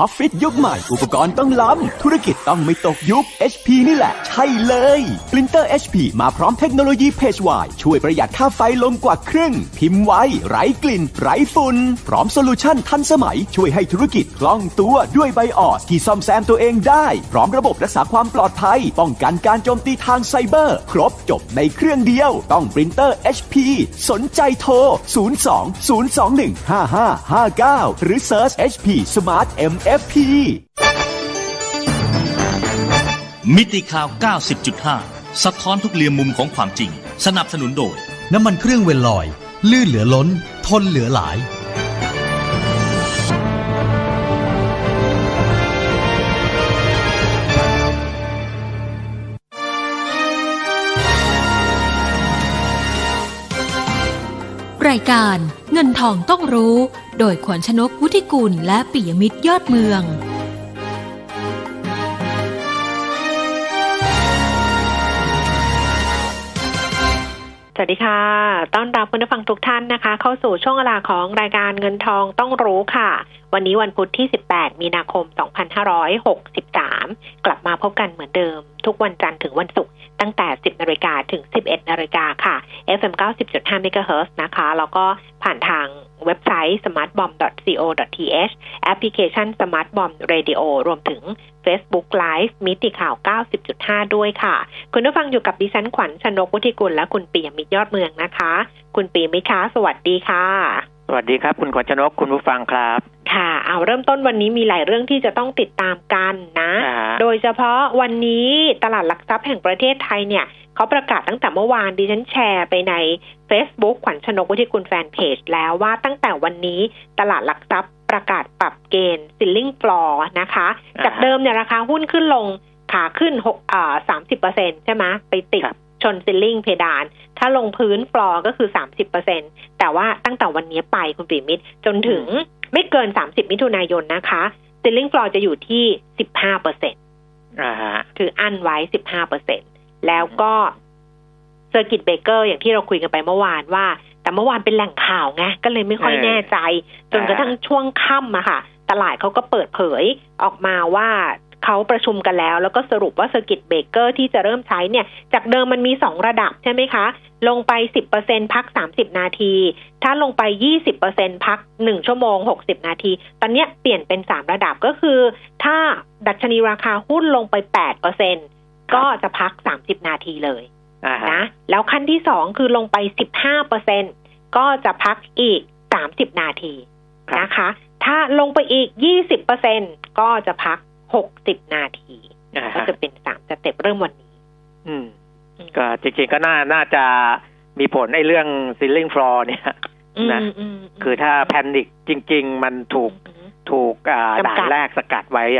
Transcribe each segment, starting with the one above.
ออฟฟิศยุคใหม่อุปกรณ์ต้องล้ำธุรกิจต้องไม่ตกยุค HP นี่แหละใช่เลยปรินเตอร์ HP มาพร้อมเทคโนโลยีเพจไวช่วยประหยัดค่าไฟลงกว่าครึ่งพิมพ์ไวไร้กลิ่นไร้ฝุ่นพร้อมโซลูชั่นทันสมัยช่วยให้ธุรกิจคล่องตัวด้วยไบออสที่ซ่อมแซมตัวเองได้พร้อมระบบรักษาความปลอดภัยป้องกันการโจมตีทางไซเบอร์ครบจบในเครื่องเดียวต้องปรินเตอร์ HP สนใจโทร 02-021-5559 หรือ Search HP Smart MFP มิติข่าว 90.5 สะท้อนทุกเหลี่ยมมุมของความจริงสนับสนุนโดยน้ำมันเครื่องเวลลอยลื่นเหลือล้นทนเหลือหลายรายการเงินทองต้องรู้โดยขวัญชนกวุฒิกุลและปิยมิตรยอดเมืองสวัสดีค่ะต้อนรับคุณผู้ฟังทุกท่านนะคะเข้าสู่ช่วงเวลาของรายการเงินทองต้องรู้ค่ะวันนี้วันพุธที่18มีนาคม2563กลับมาพบกันเหมือนเดิมทุกวันจันทร์ถึงวันศุกร์ตั้งแต่ 10:00 นถึง 11:00 นค่ะ FM 90.5 MHz นะคะแล้วก็ผ่านทางเว็บไซต์ smartbomb.co.th แอปพลิเคชัน smartbomb radio รวมถึง Facebook Live มิติข่าว 90.5 ด้วยค่ะคุณผู้ฟังอยู่กับดิฉันขวัญชนกวุฒิกุลและคุณปิยมิตรยอดเมืองนะคะคุณปิยมิตรคะสวัสดีค่ะสวัสดีครับคุณขวัญชนกคุณผู้ฟังครับค่ะเอาเริ่มต้นวันนี้มีหลายเรื่องที่จะต้องติดตามกันนะโดยเฉพาะวันนี้ตลาดหลักทรัพย์แห่งประเทศไทยเนี่ยเขาประกาศตั้งแต่เมื่อวานดิฉันแชร์ไปใน Facebook ขวัญชนกวุฒิกุลแฟนเพจแล้วว่าตั้งแต่วันนี้ตลาดหลักทรัพย์ประกาศปรับเกณฑ์ Ceiling Floor นะคะจากเดิมเนี่ยราคาหุ้นขึ้นลงขาขึ้น30% ใช่ไหมไปติดชนซิลลิ่งเพดานถ้าลงพื้นฟลอร์ก็คือ 30% แต่ว่าตั้งแต่วันนี้ไปคุณปิยมิตรจนถึงไม่เกิน30มิถุนายนนะคะซิลลิ่งฟลอร์จะอยู่ที่ 15% คืออั้นไว้ 15% แล้วก็เซอร์กิตเบรกเกอร์อย่างที่เราคุยกันไปเมื่อวานว่าแต่เมื่อวานเป็นแหล่งข่าวไงก็เลยไม่ค่อยแน่ใจจนกระทั่งช่วงค่ำอะค่ะตลาดเขาก็เปิดเผยออกมาว่าเขาประชุมกันแล้วก็สรุปว่าเซอร์กิตเบรกเกอร์ที่จะเริ่มใช้เนี่ยจากเดิมมันมี2ระดับใช่ไหมคะลงไป 10% พัก30นาทีถ้าลงไป 20% พัก1ชั่วโมง60นาทีตอนนี้เปลี่ยนเป็น3ระดับก็คือถ้าดัชนีราคาหุ้นลงไป 8% ก็จะพัก30นาทีเลยนะแล้วขั้นที่2คือลงไป 15% ก็จะพักอีก30นาทีนะคะถ้าลงไปอีก 20% ก็จะพัก60นาทีก็จะเป็น3สเต็ปเริ่มวันนี้ก็จริงๆก็น่าจะมีผลในเรื่อง ceiling floor เนี่ยนะคือถ้าแพนิคจริงๆมันถูกด่านแรกสกัดไว้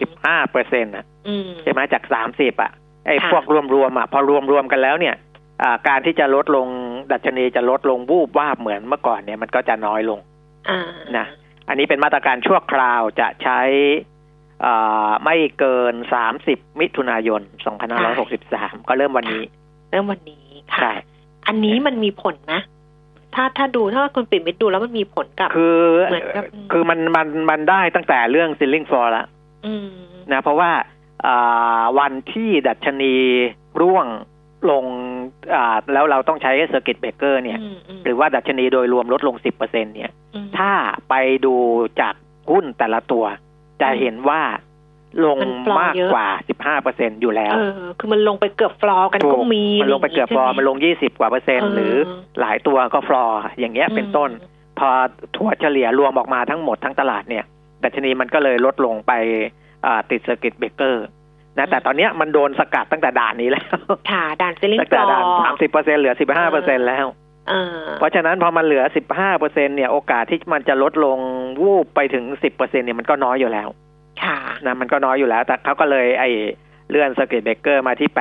15%นะใช่ไหมจาก30ไอ้พวกรวมๆพอรวมกันแล้วเนี่ยการที่จะลดลงดัชนีจะลดลงวูบวาบเหมือนเมื่อก่อนเนี่ยมันก็จะน้อยลงนะอันนี้เป็นมาตรการชั่วคราวจะใช้ไม่เกิน30มิถุนายน2563ก็เริ่มวันนี้ค่ะอันนี้มันมีผลนะถ้าดูถ้าคุณปิ่มมิตรดูแล้วมันมีผลกับคือมันได้ตั้งแต่เรื่อง ceiling floor แล้วนะเพราะว่าวันที่ดัชนีร่วงลงแล้วเราต้องใช้ circuit breaker เนี่ยหรือว่าดัชนีโดยรวมลดลง 10% เนี่ยถ้าไปดูจากหุ้นแต่ละตัวจะเห็นว่าลงมากกว่า 15% อยู่แล้วคือมันลงไปเกือบฟลอร์กันก็มีมันลงไปเกือบฟลอร์มันลง20กว่า%หรือหลายตัวก็ฟลอร์อย่างเงี้ยเป็นต้นพอถั่วเฉลี่ยรวมออกมาทั้งหมดทั้งตลาดเนี่ยดัชนีมันก็เลยลดลงไปติดเซอร์กิตเบรกเกอร์นะแต่ตอนนี้มันโดนสกัดตั้งแต่ด่านนี้แล้วค่ะด่านซิลลิ่งฟลอร์ตั้งแต่ด่าน 30% เหลือ 15% แล้วเพราะฉะนั้นพอมันเหลือ 15% เนี่ยโอกาสที่มันจะลดลงวูบไปถึง 10% เนี่ยมันก็น้อยอยู่แล้วนะมันก็น้อยอยู่แล้วแต่เขาก็เลยเลื่อนเซอร์กิตเบรกเกอร์มาที่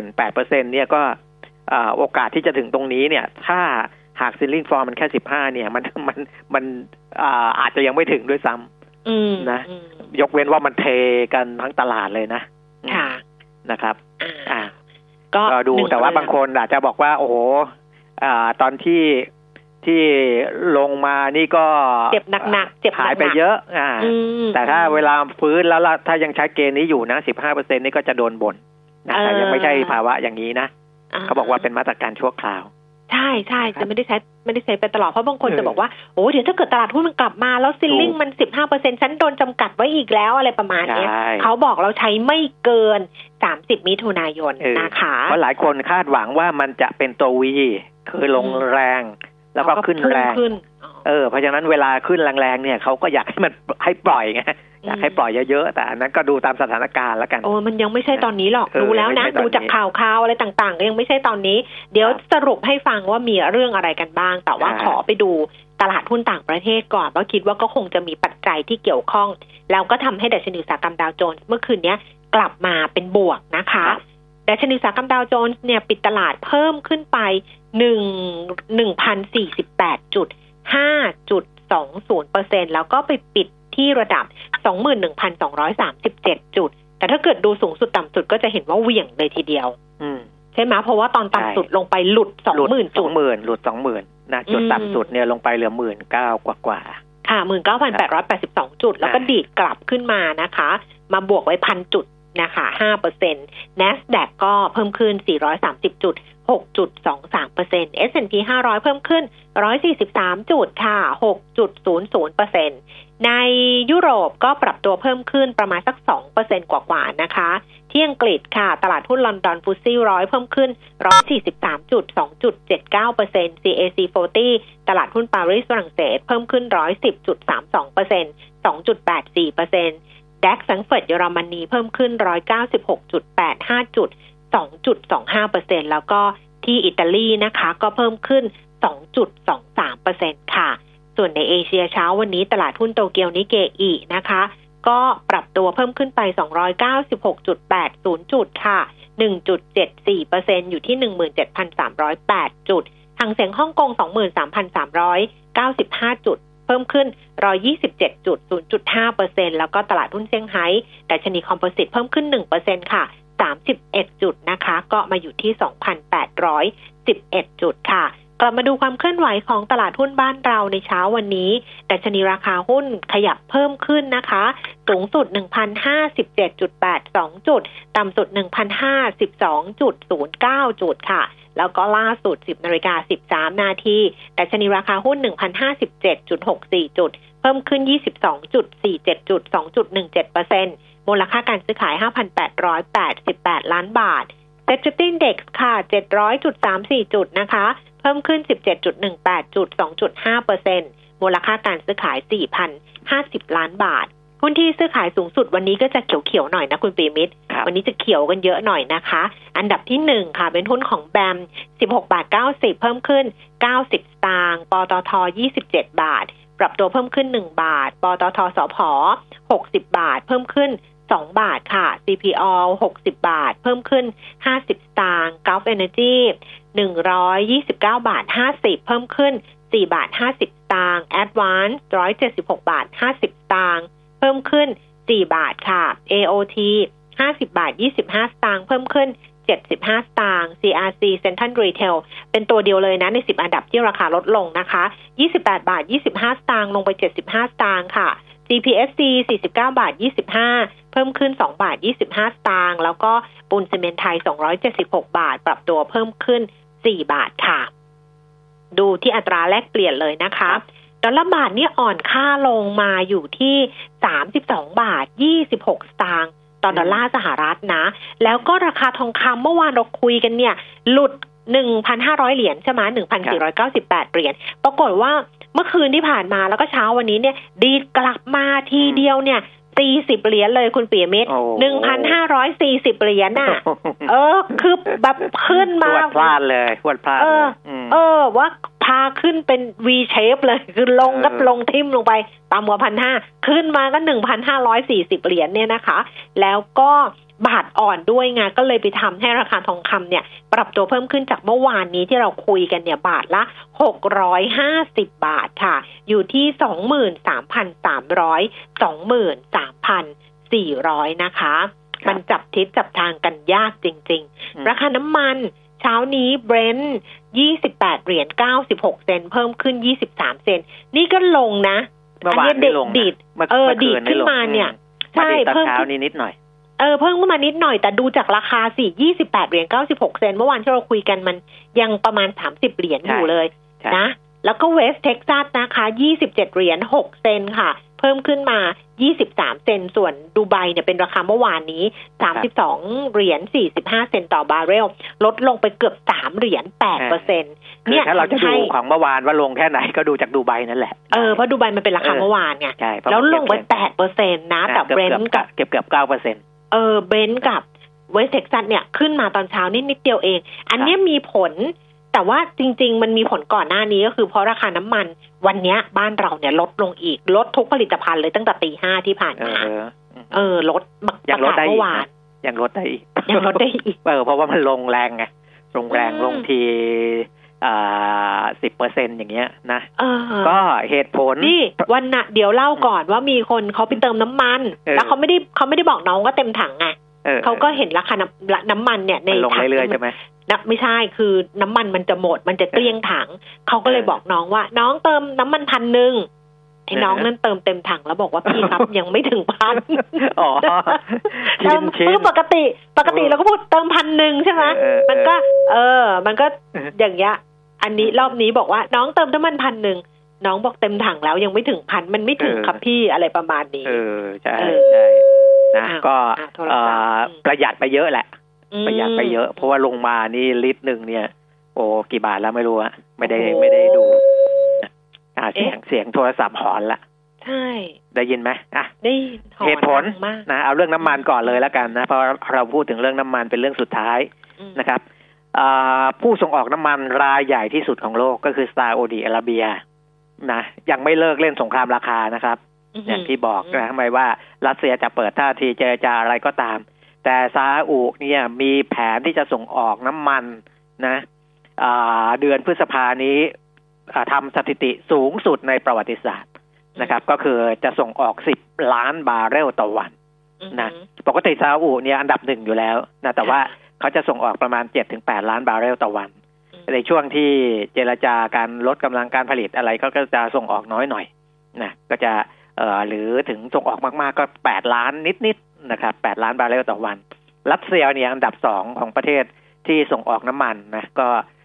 8% เนี่ยก็โอกาสที่จะถึงตรงนี้เนี่ยถ้าหากซิลลิ่งฟลอร์มันแค่15เนี่ยมันอาจจะยังไม่ถึงด้วยซ้ำนะยกเว้นว่ามันเทกันทั้งตลาดเลยนะนะครับก็ดูแต่ว่าบางคนอาจจะบอกว่าโอ้โหตอนที่ที่ลงมานี่ก็เจ็บหนักๆเจ็บหายไปเยอะแต่ถ้าเวลาฟื้นแล้วถ้ายังใช้เกณฑ์นี้อยู่นะ 15% นี่ก็จะโดนบ่นนะแต่ยังไม่ใช่ภาวะอย่างนี้นะเขาบอกว่าเป็นมาตรการชั่วคราวใช่ใช่จะไม่ได้ใช้ไปตลอดเพราะบางคนจะบอกว่าโอ้เดี๋ยวถ้าเกิดตลาดหุ้นมันกลับมาแล้วซิลลิ่งมัน 15% ฉันโดนจำกัดไว้อีกแล้วอะไรประมาณนี้เขาบอกเราใช้ไม่เกิน30มิถุนายนนะคะเพราะหลายคนคาดหวังว่ามันจะเป็นตัววีคือลงแรงแล้วก็ขึ้นแรงเพราะฉะนั้นเวลาขึ้นแรงๆเนี่ยเขาก็อยากให้มันให้ปล่อยไงอยากให้ปล่อยเยอะๆแต่อันนั้นก็ดูตามสถานการณ์แล้วกันมันยังไม่ใช่ตอนนี้หรอกดูแล้วนะดูจากข่าวอะไรต่างๆก็ยังไม่ใช่ตอนนี้เดี๋ยวสรุปให้ฟังว่ามีเรื่องอะไรกันบ้างแต่ว่าขอไปดูตลาดหุ้นต่างประเทศก่อนเพราะคิดว่าก็คงจะมีปัจจัยที่เกี่ยวข้องแล้วก็ทำให้ดัชนีอุตสาหกรรมดาวโจนส์เมื่อคืนนี้กลับมาเป็นบวกนะคะดัชนีอุตสาหกรรมดาวโจนส์เนี่ยปิดตลาดเพิ่มขึ้นไป1,048.5.20% แล้วก็ไปปิดที่ระดับ 21,237 จุดแต่ถ้าเกิดดูสูงสุดต่ำสุดก็จะเห็นว่าเหวี่ยงเลยทีเดียวใช่ไหมเพราะว่าตอนต่ำสุดลงไปหลุด 20,000 จุดหลุด 20,000 นะจุดต่ำสุดเนี่ยลงไปเหลือ 19,000 กว่าค่ะ 19,882 จุดแล้วก็ดีดกลับขึ้นมานะคะมาบวกไว้ 1,000 จุดนะคะ 5% NASDAQ ก็เพิ่มขึ้น430 จุด 6.23% S&P 500 เพิ่มขึ้น143 จุดค่ะ 6.00% ในยุโรปก็ปรับตัวเพิ่มขึ้นประมาณสัก 2% กว่าๆนะคะที่อังกฤษค่ะตลาดหุ้นลอนดอนฟุตซี่100เพิ่มขึ้น143 จุด 2.79% CAC 40ตลาดหุ้นปารีสฝรั่งเศสเพิ่มขึ้น 110.32% 2.84% DAX แฟรงก์เฟิร์ตเยอรมนีเพิ่มขึ้น 196.85 จุด 2.25% แล้วก็ที่อิตาลีนะคะก็เพิ่มขึ้น 2.23% ค่ะส่วนในเอเชียเช้าวันนี้ตลาดหุ้นโตเกียวนิเกอินะคะก็ปรับตัวเพิ่มขึ้นไป 296.80 จุดค่ะ 1.74% อยู่ที่ 17,308 จุดหางเส็งฮ่องกง 23,395 จุดเพิ่มขึ้น 127.0.5% แล้วก็ตลาดหุ้นเซี่ยงไฮ้ดัชนีคอมโพสิตเพิ่มขึ้น 1% ค่ะ 31 จุดนะคะก็มาอยู่ที่ 2,811 จุดค่ะกลับมาดูความเคลื่อนไหวของตลาดหุ้นบ้านเราในเช้าวันนี้ดัชนีราคาหุ้นขยับเพิ่มขึ้นนะคะสูงสุด 1,057.82 จุดต่ำสุด 1,052.09 จุดค่ะแล้วก็ล่าสุด 10:13 นาทีดัชนีราคาหุ้น 1,057.64 จุดเพิ่มขึ้น 22.47 จุด 2.17% มูลค่าการซื้อขาย 5,888 ล้านบาทเซ็ตฟิฟตี้อินเด็กซ์ค่ะ 700.34 จุดนะคะเพิ่มขึ้น 17.18 จุด 2.5% มูลค่าการซื้อขาย 4,050 ล้านบาทหุ้นที่ซื้อขายสูงสุดวันนี้ก็จะเขียวๆหน่อยนะคุณปีมิตรวันนี้จะเขียวกันเยอะหน่อยนะคะอันดับที่1ค่ะเป็นหุ้นของแบม 16.90 เพิ่มขึ้น90 สตางค์ปตท. 27 บาทปรับตัวเพิ่มขึ้น1บาทปตท.สผ. 60 บาทเพิ่มขึ้น2 บาทค่ะ CPO 60 บาทเพิ่มขึ้น50 สตางค์ Gulf Energy 129 บาท 50 เพิ่มขึ้น4 บาท 50 สตางค์ Advance 176 บาท 50 สตางค์เพิ่มขึ้น4 บาทค่ะ AOT 50 บาท 25 สตางค์เพิ่มขึ้น75 สตางค์ CRC Central Retail เป็นตัวเดียวเลยนะใน10อันดับที่ราคาลดลงนะคะ28 บาท 25 สตางค์ลงไป75 สตางค์ค่ะ GPSC 49 บาท 25เพิ่มขึ้น2 บาท 25 สตางค์แล้วก็ปูนซีเมนต์ไทย276 บาทปรับตัวเพิ่มขึ้น4 บาทค่ะดูที่อัตราแลกเปลี่ยนเลยนะคะดอลลาร์บาทนี่อ่อนค่าลงมาอยู่ที่32 บาท 26 สตางค์ต่อดอลลาร์สหรัฐนะแล้วก็ราคาทองคำเมื่อวานเราคุยกันเนี่ยหลุด 1,500 เหรียญใช่ไหม 1,498 เหรียญปรากฏว่าเมื่อคืนที่ผ่านมาแล้วก็เช้าวันนี้เนี่ยดีดกลับมาทีเดียวเนี่ย40 เหรียญเลยคุณปิยมิตร 1,540 เหรียญน่ะคือแบบขึ้นมาพลาดเลยพลาดว่าพาขึ้นเป็น V shape เลยคือลงกับลงทิ่มลงไปต่ำกว่า 1,500 ขึ้นมาก็ 1,540 เหรียญเนี่ยนะคะแล้วก็บาทอ่อนด้วยไงก็เลยไปทำให้ราคาทองคำเนี่ยปรับตัวเพิ่มขึ้นจากเมื่อวานนี้ที่เราคุยกันเนี่ยบาทละ650 บาทค่ะอยู่ที่ 23,300 23,400 นะคะมันจับทิศจับทางกันยากจริงๆราคาน้ำมันเช้านี้เบรนท์28.96 เซนต์เพิ่มขึ้น23 เซนต์นี่ก็ลงนะอันนี้ดีดดีดขึ้นมาเนี่ยใช่เพิ่มขึ้นนิดหน่อยเพิ่มขึ้นมานิดหน่อยแต่ดูจากราคาสิ28.96 เซนต์เมื่อวานที่เราคุยกันมันยังประมาณ30 เหรียญอยู่เลยนะแล้วก็เวสต์เท็กซัสนะคะ27.06 เซนต์ค่ะเพิ่มขึ้นมา23 เซนต์ส่วนดูไบเนี่ยเป็นราคาเมื่อวานนี้32.45 เซนต์ต่อบาร์เรลลดลงไปเกือบ3เหรียญ 8% เนี่ยถ้าเราจะดูของเมื่อวานว่าลงแค่ไหนก็ดูจากดูไบนั่นแหละเพราะดูไบมันเป็นราคาเมื่อวานไงแล้วลงไป 8% นะแต่เบรนท์กับเกือบ 9% เบรนท์กับเวสต์เท็กซัสเนี่ยขึ้นมาตอนเช้านิดเดียวเองอันนี้มีผลแต่ว่าจริงๆมันมีผลก่อนหน้านี้ก็คือเพราะราคาน้ำมันวันนี้บ้านเราเนี่ยลดลงอีกลดทุกผลิตภัณฑ์เลยตั้งแต่ตี 5ที่ผ่านมาลดยังลดได้อีกยังลดได้อีกเพราะว่ามันลงแรงไงลงแรงลงที10% อย่างเงี้ยนะก็เหตุผลนี่วันน่ะเดี๋ยวเล่าก่อนว่ามีคนเขาไปเติมน้ำมันแล้วเขาไม่ได้บอกน้องว่าเต็มถังไงเขาก็เห็นราคาน้ำมันเนี่ยในถังเรื่อยๆใช่ไหมไม่ใช่คือน้ำมันมันจะหมดมันจะเกลี้ยงถังเขาก็เลยบอกน้องว่าน้องเติมน้ำมัน 1,000 ไอ้น้องนั่นเติมเต็มถังแล้วบอกว่าพี่ครับยังไม่ถึง 1,000 อ๋อเติมคือปกติเราก็พูดเติม 1,000 ใช่ไหมมันก็มันก็อย่างเงี้ยอันนี้รอบนี้บอกว่าน้องเติมน้ำมัน 1,000 น้องบอกเต็มถังแล้วยังไม่ถึง 1,000 มันไม่ถึงครับพี่อะไรประมาณนี้ใช่นะก็ประหยัดไปเยอะแหละประหยัดไปเยอะเพราะว่าลงมานี่ลิตรนึงเนี่ยโอ้กี่บาทแล้วไม่รู้อะไม่ได้ดูเสียงโทรศัพท์หอนละใช่ได้ยินไหมได้เหตุผลนะเอาเรื่องน้ำมันก่อนเลยแล้วกันนะเพราะเราพูดถึงเรื่องน้ำมันเป็นเรื่องสุดท้ายนะครับผู้ส่งออกน้ำมันรายใหญ่ที่สุดของโลกก็คือซาอุดิอาระเบียนะยังไม่เลิกเล่นสงครามราคานะครับอย่างที่บอกนะทำไมว่ารัสเซียจะเปิดท่าทีเจรจาอะไรก็ตามแต่ซาอุเนี่ยมีแผนที่จะส่งออกน้ำมันนะเดือนพฤษภานี้ทำสถิติสูงสุดในประวัติศาสตร์นะครับก็คือจะส่งออก10 ล้านบาร์เรลต่อวันนะปกติซาอุเนี่ยอันดับ1อยู่แล้วนะแต่ว่าเขาจะส่งออกประมาณ 7-8 ล้านบาร์เรลต่อวันในช่วงที่เจรจาการลดกำลังการผลิตอะไรก็จะส่งออกน้อยหน่อยนะก็จะหรือถึงส่งออกมากๆก็8 ล้านนิดๆนะครับ8 ล้านบาร์เรลต่อวันรัสเซียเนี่ยอันดับ2ของประเทศที่ส่งออกน้ำมันนะก็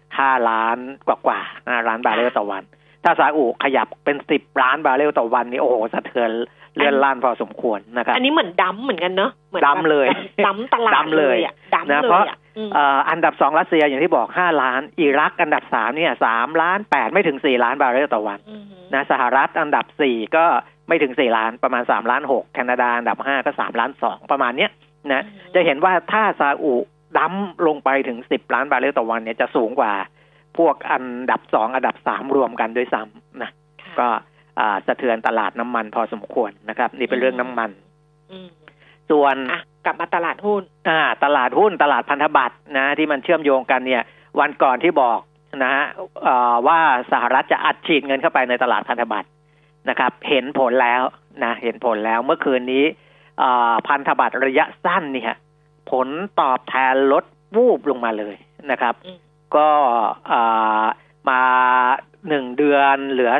5 ล้านกว่า5 ล้านบาร์เรลต่อวันถ้าซาอุขยับเป็น10 ล้านบาร์เรลต่อวันนี่โอ้โหสะเทือนเลื่อนล่านพอสมควรนะครับอันนี้เหมือนดั้มเหมือนกันเนาะดั้มเลยดั้มตลาดเลยนะเพราะอันดับ2รัสเซียอย่างที่บอก5 ล้านอิรักอันดับ3เนี่ย3 ล้าน 8ไม่ถึง4 ล้านบาร์เรลต่อวันนะสหรัฐอันดับ4ก็ไม่ถึง4 ล้านประมาณ3 ล้าน 6แคนาดาอันดับ5ก็3 ล้าน 2ประมาณเนี้ยนะจะเห็นว่าถ้าซาอุดั้มลงไปถึง10 ล้านบาร์เรลต่อวันเนี่ยจะสูงกว่าพวกอันดับ2อันดับ3รวมกันด้วยซ้ำนะก็สะเทือนตลาดน้ำมันพอสมควรนะครับนี่เป็นเรื่องน้ำมันส่วนกลับมาตลาดหุ้นตลาดหุ้นตลาดพันธบัตรนะที่มันเชื่อมโยงกันเนี่ยวันก่อนที่บอกนะฮะว่าสหรัฐจะอัดฉีดเงินเข้าไปในตลาดพันธบัตรนะครับเห็นผลแล้วนะเห็นผลแล้วเมื่อคืนนี้พันธบัตรระยะสั้นเนี่ยผลตอบแทนลดวูบลงมาเลยนะครับก็มา1 เดือนเหลือ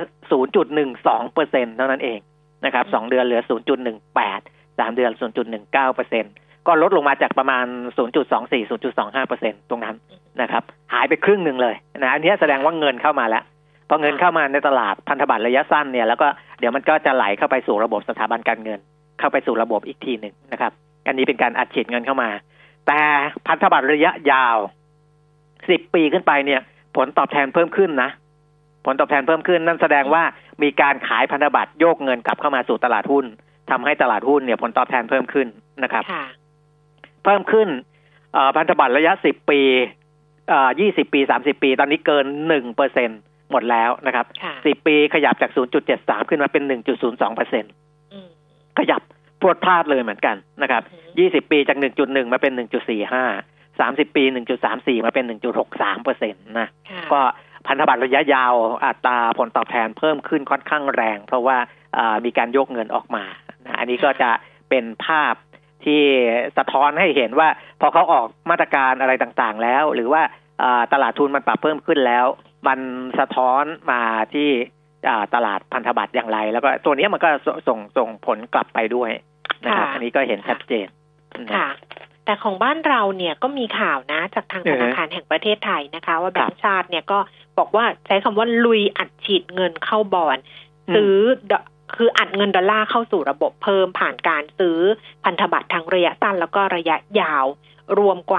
0.12% เท่านั้นเองนะครับ2 เดือนเหลือ 0.18 3 เดือน 0.19% ก็ลดลงมาจากประมาณ 0.24 0.25% ตรงนั้นนะครับหายไปครึ่งนึงเลยนะอันนี้แสดงว่าเงินเข้ามาแล้วพอเงินเข้ามาในตลาดพันธบัตรระยะสั้นเนี่ยแล้วก็เดี๋ยวมันก็จะไหลเข้าไปสู่ระบบสถาบันการเงินเข้าไปสู่ระบบอีกทีนึงนะครับอันนี้เป็นการอัดฉีดเงินเข้ามาแต่พันธบัตรระยะยาว10 ปีขึ้นไปเนี่ยผลตอบแทนเพิ่มขึ้นนะผลตอบแทนเพิ่มขึ้นนั่นแสดงว่ามีการขายพันธบัตรโยกเงินกลับเข้ามาสู่ตลาดหุ้นทำให้ตลาดหุ้นเนี่ยผลตอบแทนเพิ่มขึ้นนะครับเพิ่มขึ้นพันธบัตรระยะ10 ปี20 ปี30 ปีตอนนี้เกิน 1% หมดแล้วนะครับ10 ปีขยับจาก 0.73 ขึ้นมาเป็น 1.02% ขยับพรวดพลาดเลยเหมือนกันนะครับ20 ปีจาก 1.1 มาเป็น 1.45 30 ปี 1.34 มาเป็น 1.63% นะก็พันธบัตรระยะยาวอัตราผลตอบแทนเพิ่มขึ้นค่อนข้างแรงเพราะว่ามีการโยกเงินออกมานะอันนี้ก็จะเป็นภาพที่สะท้อนให้เห็นว่าพอเขาออกมาตรการอะไรต่างๆแล้วหรือว่าตลาดทุนมันปรับเพิ่มขึ้นแล้วมันสะท้อนมาที่ตลาดพันธบัตรอย่างไรแล้วก็ตัวนี้มันก็ส่งผลกลับไปด้วยนะครับอันนี้ก็เห็นชัดเจนค่ะแต่ของบ้านเราเนี่ยก็มีข่าวนะจากทางธนาคารแห่งประเทศไทยนะคะว่าแบงก์ชาติเนี่ยก็บอกว่าใช้คำว่าลุยอัดฉีดเงินเข้าบอนด์ซื้อคืออัดเงินดอลลาร์เข้าสู่ระบบเพิ่มผ่านการซื้อพันธบัตรทั้งระยะสั้นแล้วก็ระยะยาวรวมกว่า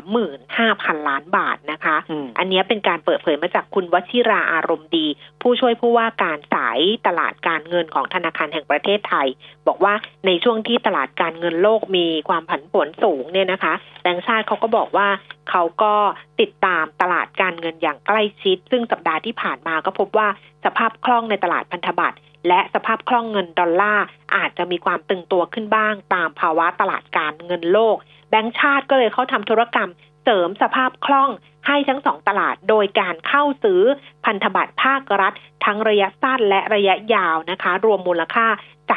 35,000 ล้านบาทนะคะอันนี้เป็นการเปิดเผยมาจากคุณวชิราอารมณ์ดีผู้ช่วยผู้ว่าการสายตลาดการเงินของธนาคารแห่งประเทศไทยบอกว่าในช่วงที่ตลาดการเงินโลกมีความผันผวนสูงเนี่ยนะคะแบงก์ชาติเขาก็บอกว่าเขาก็ติดตามตลาดการเงินอย่างใกล้ชิดซึ่งสัปดาห์ที่ผ่านมาก็พบว่าสภาพคล่องในตลาดพันธบัตรและสภาพคล่องเงินดอลลาร์อาจจะมีความตึงตัวขึ้นบ้างตามภาวะตลาดการเงินโลกแบงก์ชาติก็เลยเขาทำธุรกรรมเสริมสภาพคล่องให้ทั้งสองตลาดโดยการเข้าซื้อพันธบัตรภาครัฐทั้งระยะสั้นและระยะยาวนะคะรวมมูลค่า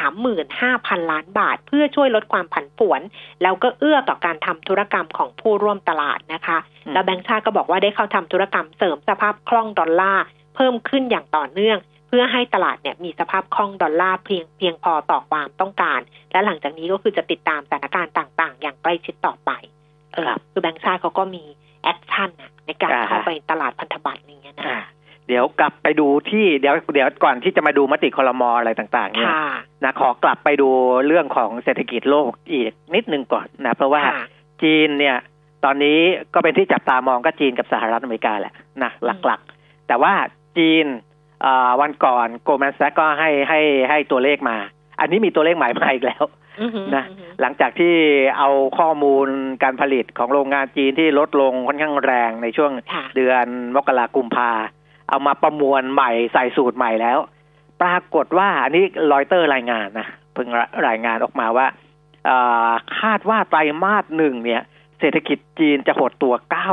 35,000 ล้านบาทเพื่อช่วยลดความผันผวนแล้วก็เอื้อต่อการทำธุรกรรมของผู้ร่วมตลาดนะคะแล้วแบงก์ชาติก็บอกว่าได้เข้าทำธุรกรรมเสริมสภาพคล่องดอลลาร์เพิ่มขึ้นอย่างต่อเนื่องเพื่อให้ตลาดเนี่ยมีสภาพคล่องดอลลาร์เพียงพอต่อความต้องการและหลังจากนี้ก็คือจะติดตามสถานการณ์ต่างๆอย่างใกล้ชิดต่อไปคือแบงก์ชาติเขาก็มีแอคชั่นในการเข้าไปตลาดพันธบัตรอย่างเงี้ยนะเดี๋ยวกลับไปดูที่เดี๋ยวก่อนที่จะมาดูมติครม.อะไรต่างๆเนี่ยนะขอกลับไปดูเรื่องของเศรษฐกิจโลกอีกนิดนึงก่อนนะเพราะว่าจีนเนี่ยตอนนี้ก็เป็นที่จับตามองก็จีนกับสหรัฐอเมริกาแหละนะหลักๆแต่ว่าจีนวันก่อนโกลแมนแซกก็ให้ตัวเลขมาอันนี้มีตัวเลขใหม่มาอีกแล้วนะหลังจากที่เอาข้อมูลการผลิตของโรงงานจีนที่ลดลงค่อนข้างแรงในช่วงเดือนมกราคมกุมภาเอามาประมวลใหม่ใส่สูตรใหม่แล้วปรากฏว่าอันนี้รอยเตอร์รายงานนะเพิ่งรายงานออกมาว่าคาดว่าไตรมาส1เนี่ยเศรษฐกิจจีนจะหดตัว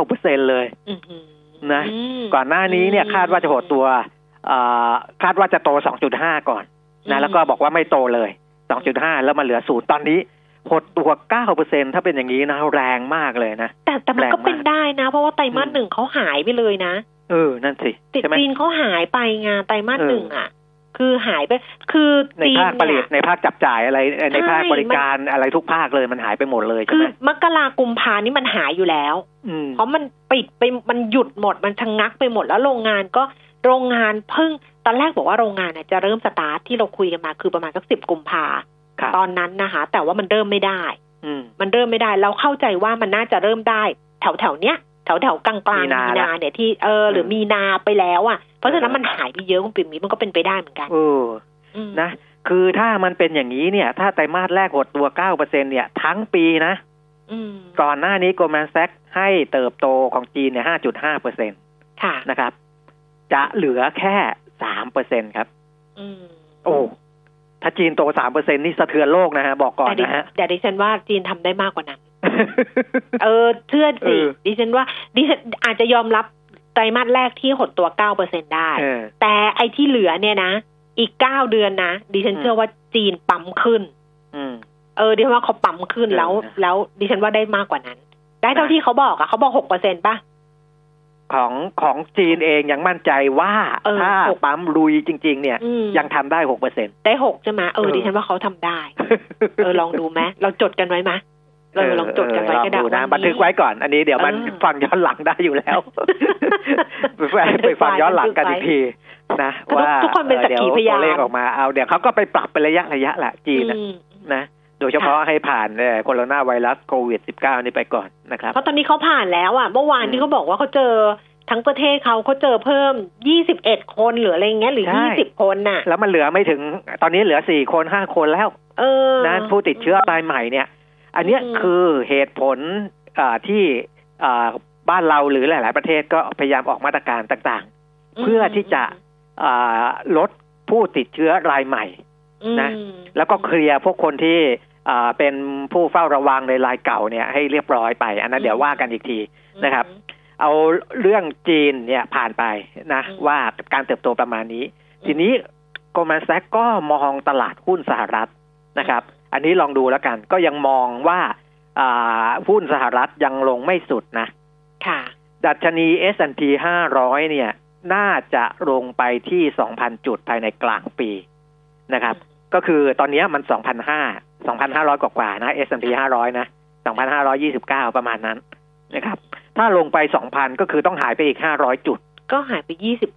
9% เลยนะก่อนหน้านี้เนี่ยคาดว่าจะหดตัวคาดว่าจะโต 2.5 ก่อนนะแล้วก็บอกว่าไม่โตเลย 2.5 แล้วมาเหลือ0ตอนนี้หดตัว 9% ถ้าเป็นอย่างนี้นะแรงมากเลยนะแต่มันก็เป็นได้นะเพราะว่าไตรมาส1เขาหายไปเลยนะนั่นสิจีนเขาหายไปไงไตรมาส1อ่ะคือหายไปคือในภาคผลิตในภาคจับจ่ายอะไรในภาคบริการอะไรทุกภาคเลยมันหายไปหมดเลยใช่ไหมคือมกราคมกุมภานี่มันหายอยู่แล้วเพราะมันปิดไปมันหยุดหมดมันชะงักไปหมดแล้วโรงงานเพิ่งตอนแรกบอกว่าโรงงานจะเริ่มสตาร์ทที่เราคุยกันมาคือประมาณสัก10 กุมภาตอนนั้นนะคะแต่ว่ามันเริ่มไม่ได้เราเข้าใจว่ามันน่าจะเริ่มได้แถวเนี้ยแถวกลางมีนาเนี่ยที่หรือมีนาไปแล้วอ่ะเพราะฉะนั้นมันหายไปเยอะคุณปิ่มมีมันก็เป็นไปได้เหมือนกันนะคือถ้ามันเป็นอย่างนี้เนี่ยถ้าไตรมาสแรกหดตัว 9% เนี่ยทั้งปีนะก่อนหน้านี้โกลแมนแซกให้เติบโตของจีนเนี่ย 5.5% ค่ะนะครับจะเหลือแค่ 3% ครับถ้าจีนโต 3% นี่สะเทือนโลกนะฮะบอกก่อนนะฮะแต่ดิฉันว่าจีนทำได้มากกว่านั้นเชื่อสิดิฉันว่าดิฉันอาจจะยอมรับไตรมาสแรกที่หดตัว 9% ได้แต่ไอ้ที่เหลือเนี่ยนะอีก9 เดือนนะดิฉันเชื่อว่าจีนปั๊มขึ้นดิฉันว่าเขาปั๊มขึ้นแล้วดิฉันว่าได้มากกว่านั้นได้เท่าที่เขาบอกอะเขาบอก 6% ป่ะของจีนเองยังมั่นใจว่าถ้าปั๊มลุยจริงๆเนี่ยยังทำได้ 6% ได้6ใช่ไหมดิฉันว่าเขาทำได้ลองดูไหมเราจดกันไว้ไหมลองจดกันไว้ก็ได้นะบันทึกไว้ก่อนอันนี้เดี๋ยวมันฟังย้อนหลังได้อยู่แล้วไปฟังย้อนหลังกันอีกทีนะว่าทุกคนเป็นสักขีพยานตัวเลขออกมาเอาเดี๋ยวเขาก็ไปปรับเป็นระยะแหละจีนนะโดยเฉพาะให้ผ่านโคโรนาไวรัสโควิด -19 นี่ไปก่อนนะครับเพราะตอนนี้เขาผ่านแล้วอ่ะเมื่อวานที่เขาบอกว่าเขาเจอทั้งประเทศเขาเจอเพิ่ม21 คนหรืออะไรเงี้ยหรือ20 คนน่ะแล้วมันเหลือไม่ถึงตอนนี้เหลือ4 คน 5 คนแล้วนะผู้ติดเชื้อรายใหม่เนี่ยอันนี้คือเหตุผลที่บ้านเราหรือหลายๆประเทศก็พยายามออกมาตรการต่างๆเพื่อที่จะลดผู้ติดเชื้อรายใหม่นะแล้วก็เคลียร์พวกคนที่เป็นผู้เฝ้าระวังในรายเก่าเนี่ยให้เรียบร้อยไปอันนั้นเดี๋ยวว่ากันอีกทีนะครับเอาเรื่องจีนเนี่ยผ่านไปนะว่าการเติบโตประมาณนี้ทีนี้โกลแมนแซกก็มองตลาดหุ้นสหรัฐนะครับอันนี้ลองดูแล้วกันก็ยังมองว่าหุ้นสหรัฐยังลงไม่สุดนะค่ะดัชนี S&P 500เนี่ยน่าจะลงไปที่ 2,000 จุดภายในกลางปีนะครับก็คือตอนนี้มัน 2,500 กว่าๆนะ S&P 500นะ 2,529 ประมาณนั้นนะครับถ้าลงไป 2,000 ก็คือต้องหายไปอีก500จุดก็หายไป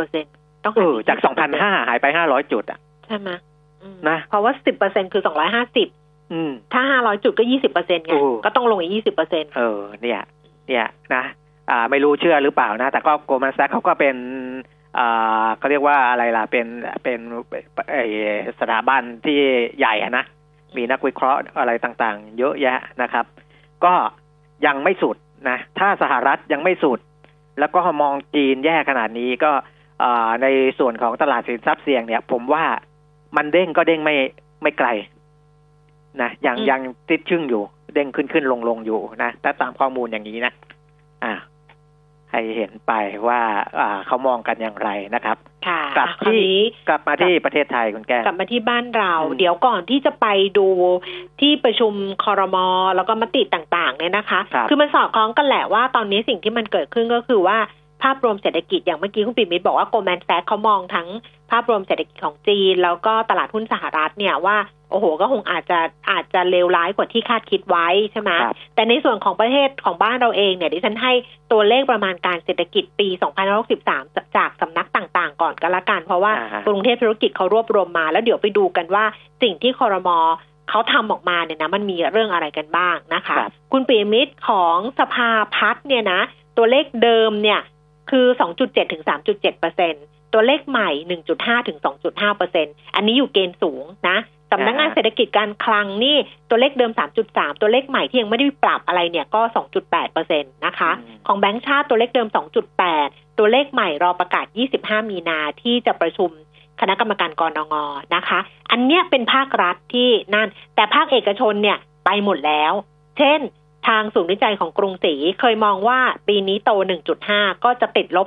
20%ต้องจาก 2,500 หายไป500จุดอ่ะใช่ไหมนะเพราะว่า 10% คือ250ถ้า500จุดก็ 20% ไงก็ต้องลงอีก 20% เนี่ยนะไม่รู้เชื่อหรือเปล่านะแต่ก็ Goldman Sachs เขาก็เป็นเขาเรียกว่าอะไรล่ะเป็นสถาบันที่ใหญ่นะมีนักวิเคราะห์อะไรต่างๆเยอะแยะนะครับก็ยังไม่สุดนะถ้าสหรัฐยังไม่สุดแล้วก็มองจีนแย่ขนาดนี้ก็ในส่วนของตลาดสินทรัพย์เสี่ยงเนี่ยผมว่ามันเด้งก็เด้งไม่ไกลนะยังติดชึ่งอยู่เด้งขึ้นลงอยู่นะถ้าตามข้อมูลอย่างนี้นะให้เห็นไปว่าเขามองกันอย่างไรนะครับกลับมาที่ประเทศไทยคุณแก้กลับมาที่บ้านเราเดี๋ยวก่อนที่จะไปดูที่ประชุมครม.แล้วก็มติต่างๆเนี่ยนะคะคือมันสอดคล้องกันแหละว่าตอนนี้สิ่งที่มันเกิดขึ้นก็คือว่าภาพรวมเศรษฐกิจอย่างเมื่อกี้คุณปิ่มมิตรบอกว่า Goldman Sachs เขามองทั้งภาพรวมเศรษฐกิจของจีนแล้วก็ตลาดหุ้นสหรัฐเนี่ยว่าโอ้โหก็คงอาจจะเลวร้ายกว่าที่คาดคิดไว้ใช่ไหมแต่ในส่วนของประเทศของบ้านเราเองเนี่ยดิฉันให้ตัวเลขประมาณการเศรษฐกิจปี2563จากสำนักต่างๆก่อนก็แล้วกันเพราะว่ากรุงเทพธุรกิจเขารวบรวมมาแล้วเดี๋ยวไปดูกันว่าสิ่งที่ครม.เขาทำออกมาเนี่ยนะมันมีเรื่องอะไรกันบ้างนะคะคุณปิ่มมิตรของสภาพัฒน์เนี่ยนะตัวเลขเดิมเนี่ยคือ 2.7 ถึง 3.7% ตัวเลขใหม่ 1.5 ถึง 2.5% อันนี้อยู่เกณฑ์สูงนะสำนักงานเศรษฐกิจการคลังนี่ตัวเลขเดิม 3.3 ตัวเลขใหม่ที่ยังไม่ได้ปรับอะไรเนี่ยก็ 2.8% นะคะของแบงก์ชาติตัวเลขเดิม 2.8 ตัวเลขใหม่รอประกาศ25มีนาที่จะประชุมคณะกรรมการกนง.นะคะอันเนี้ยเป็นภาครัฐที่นั่นแต่ภาคเอกชนเนี่ยไปหมดแล้วเช่นทางศูนย์วิจัยของกรุงศรีเคยมองว่าปีนี้โต 1.5 ก็จะติดลบ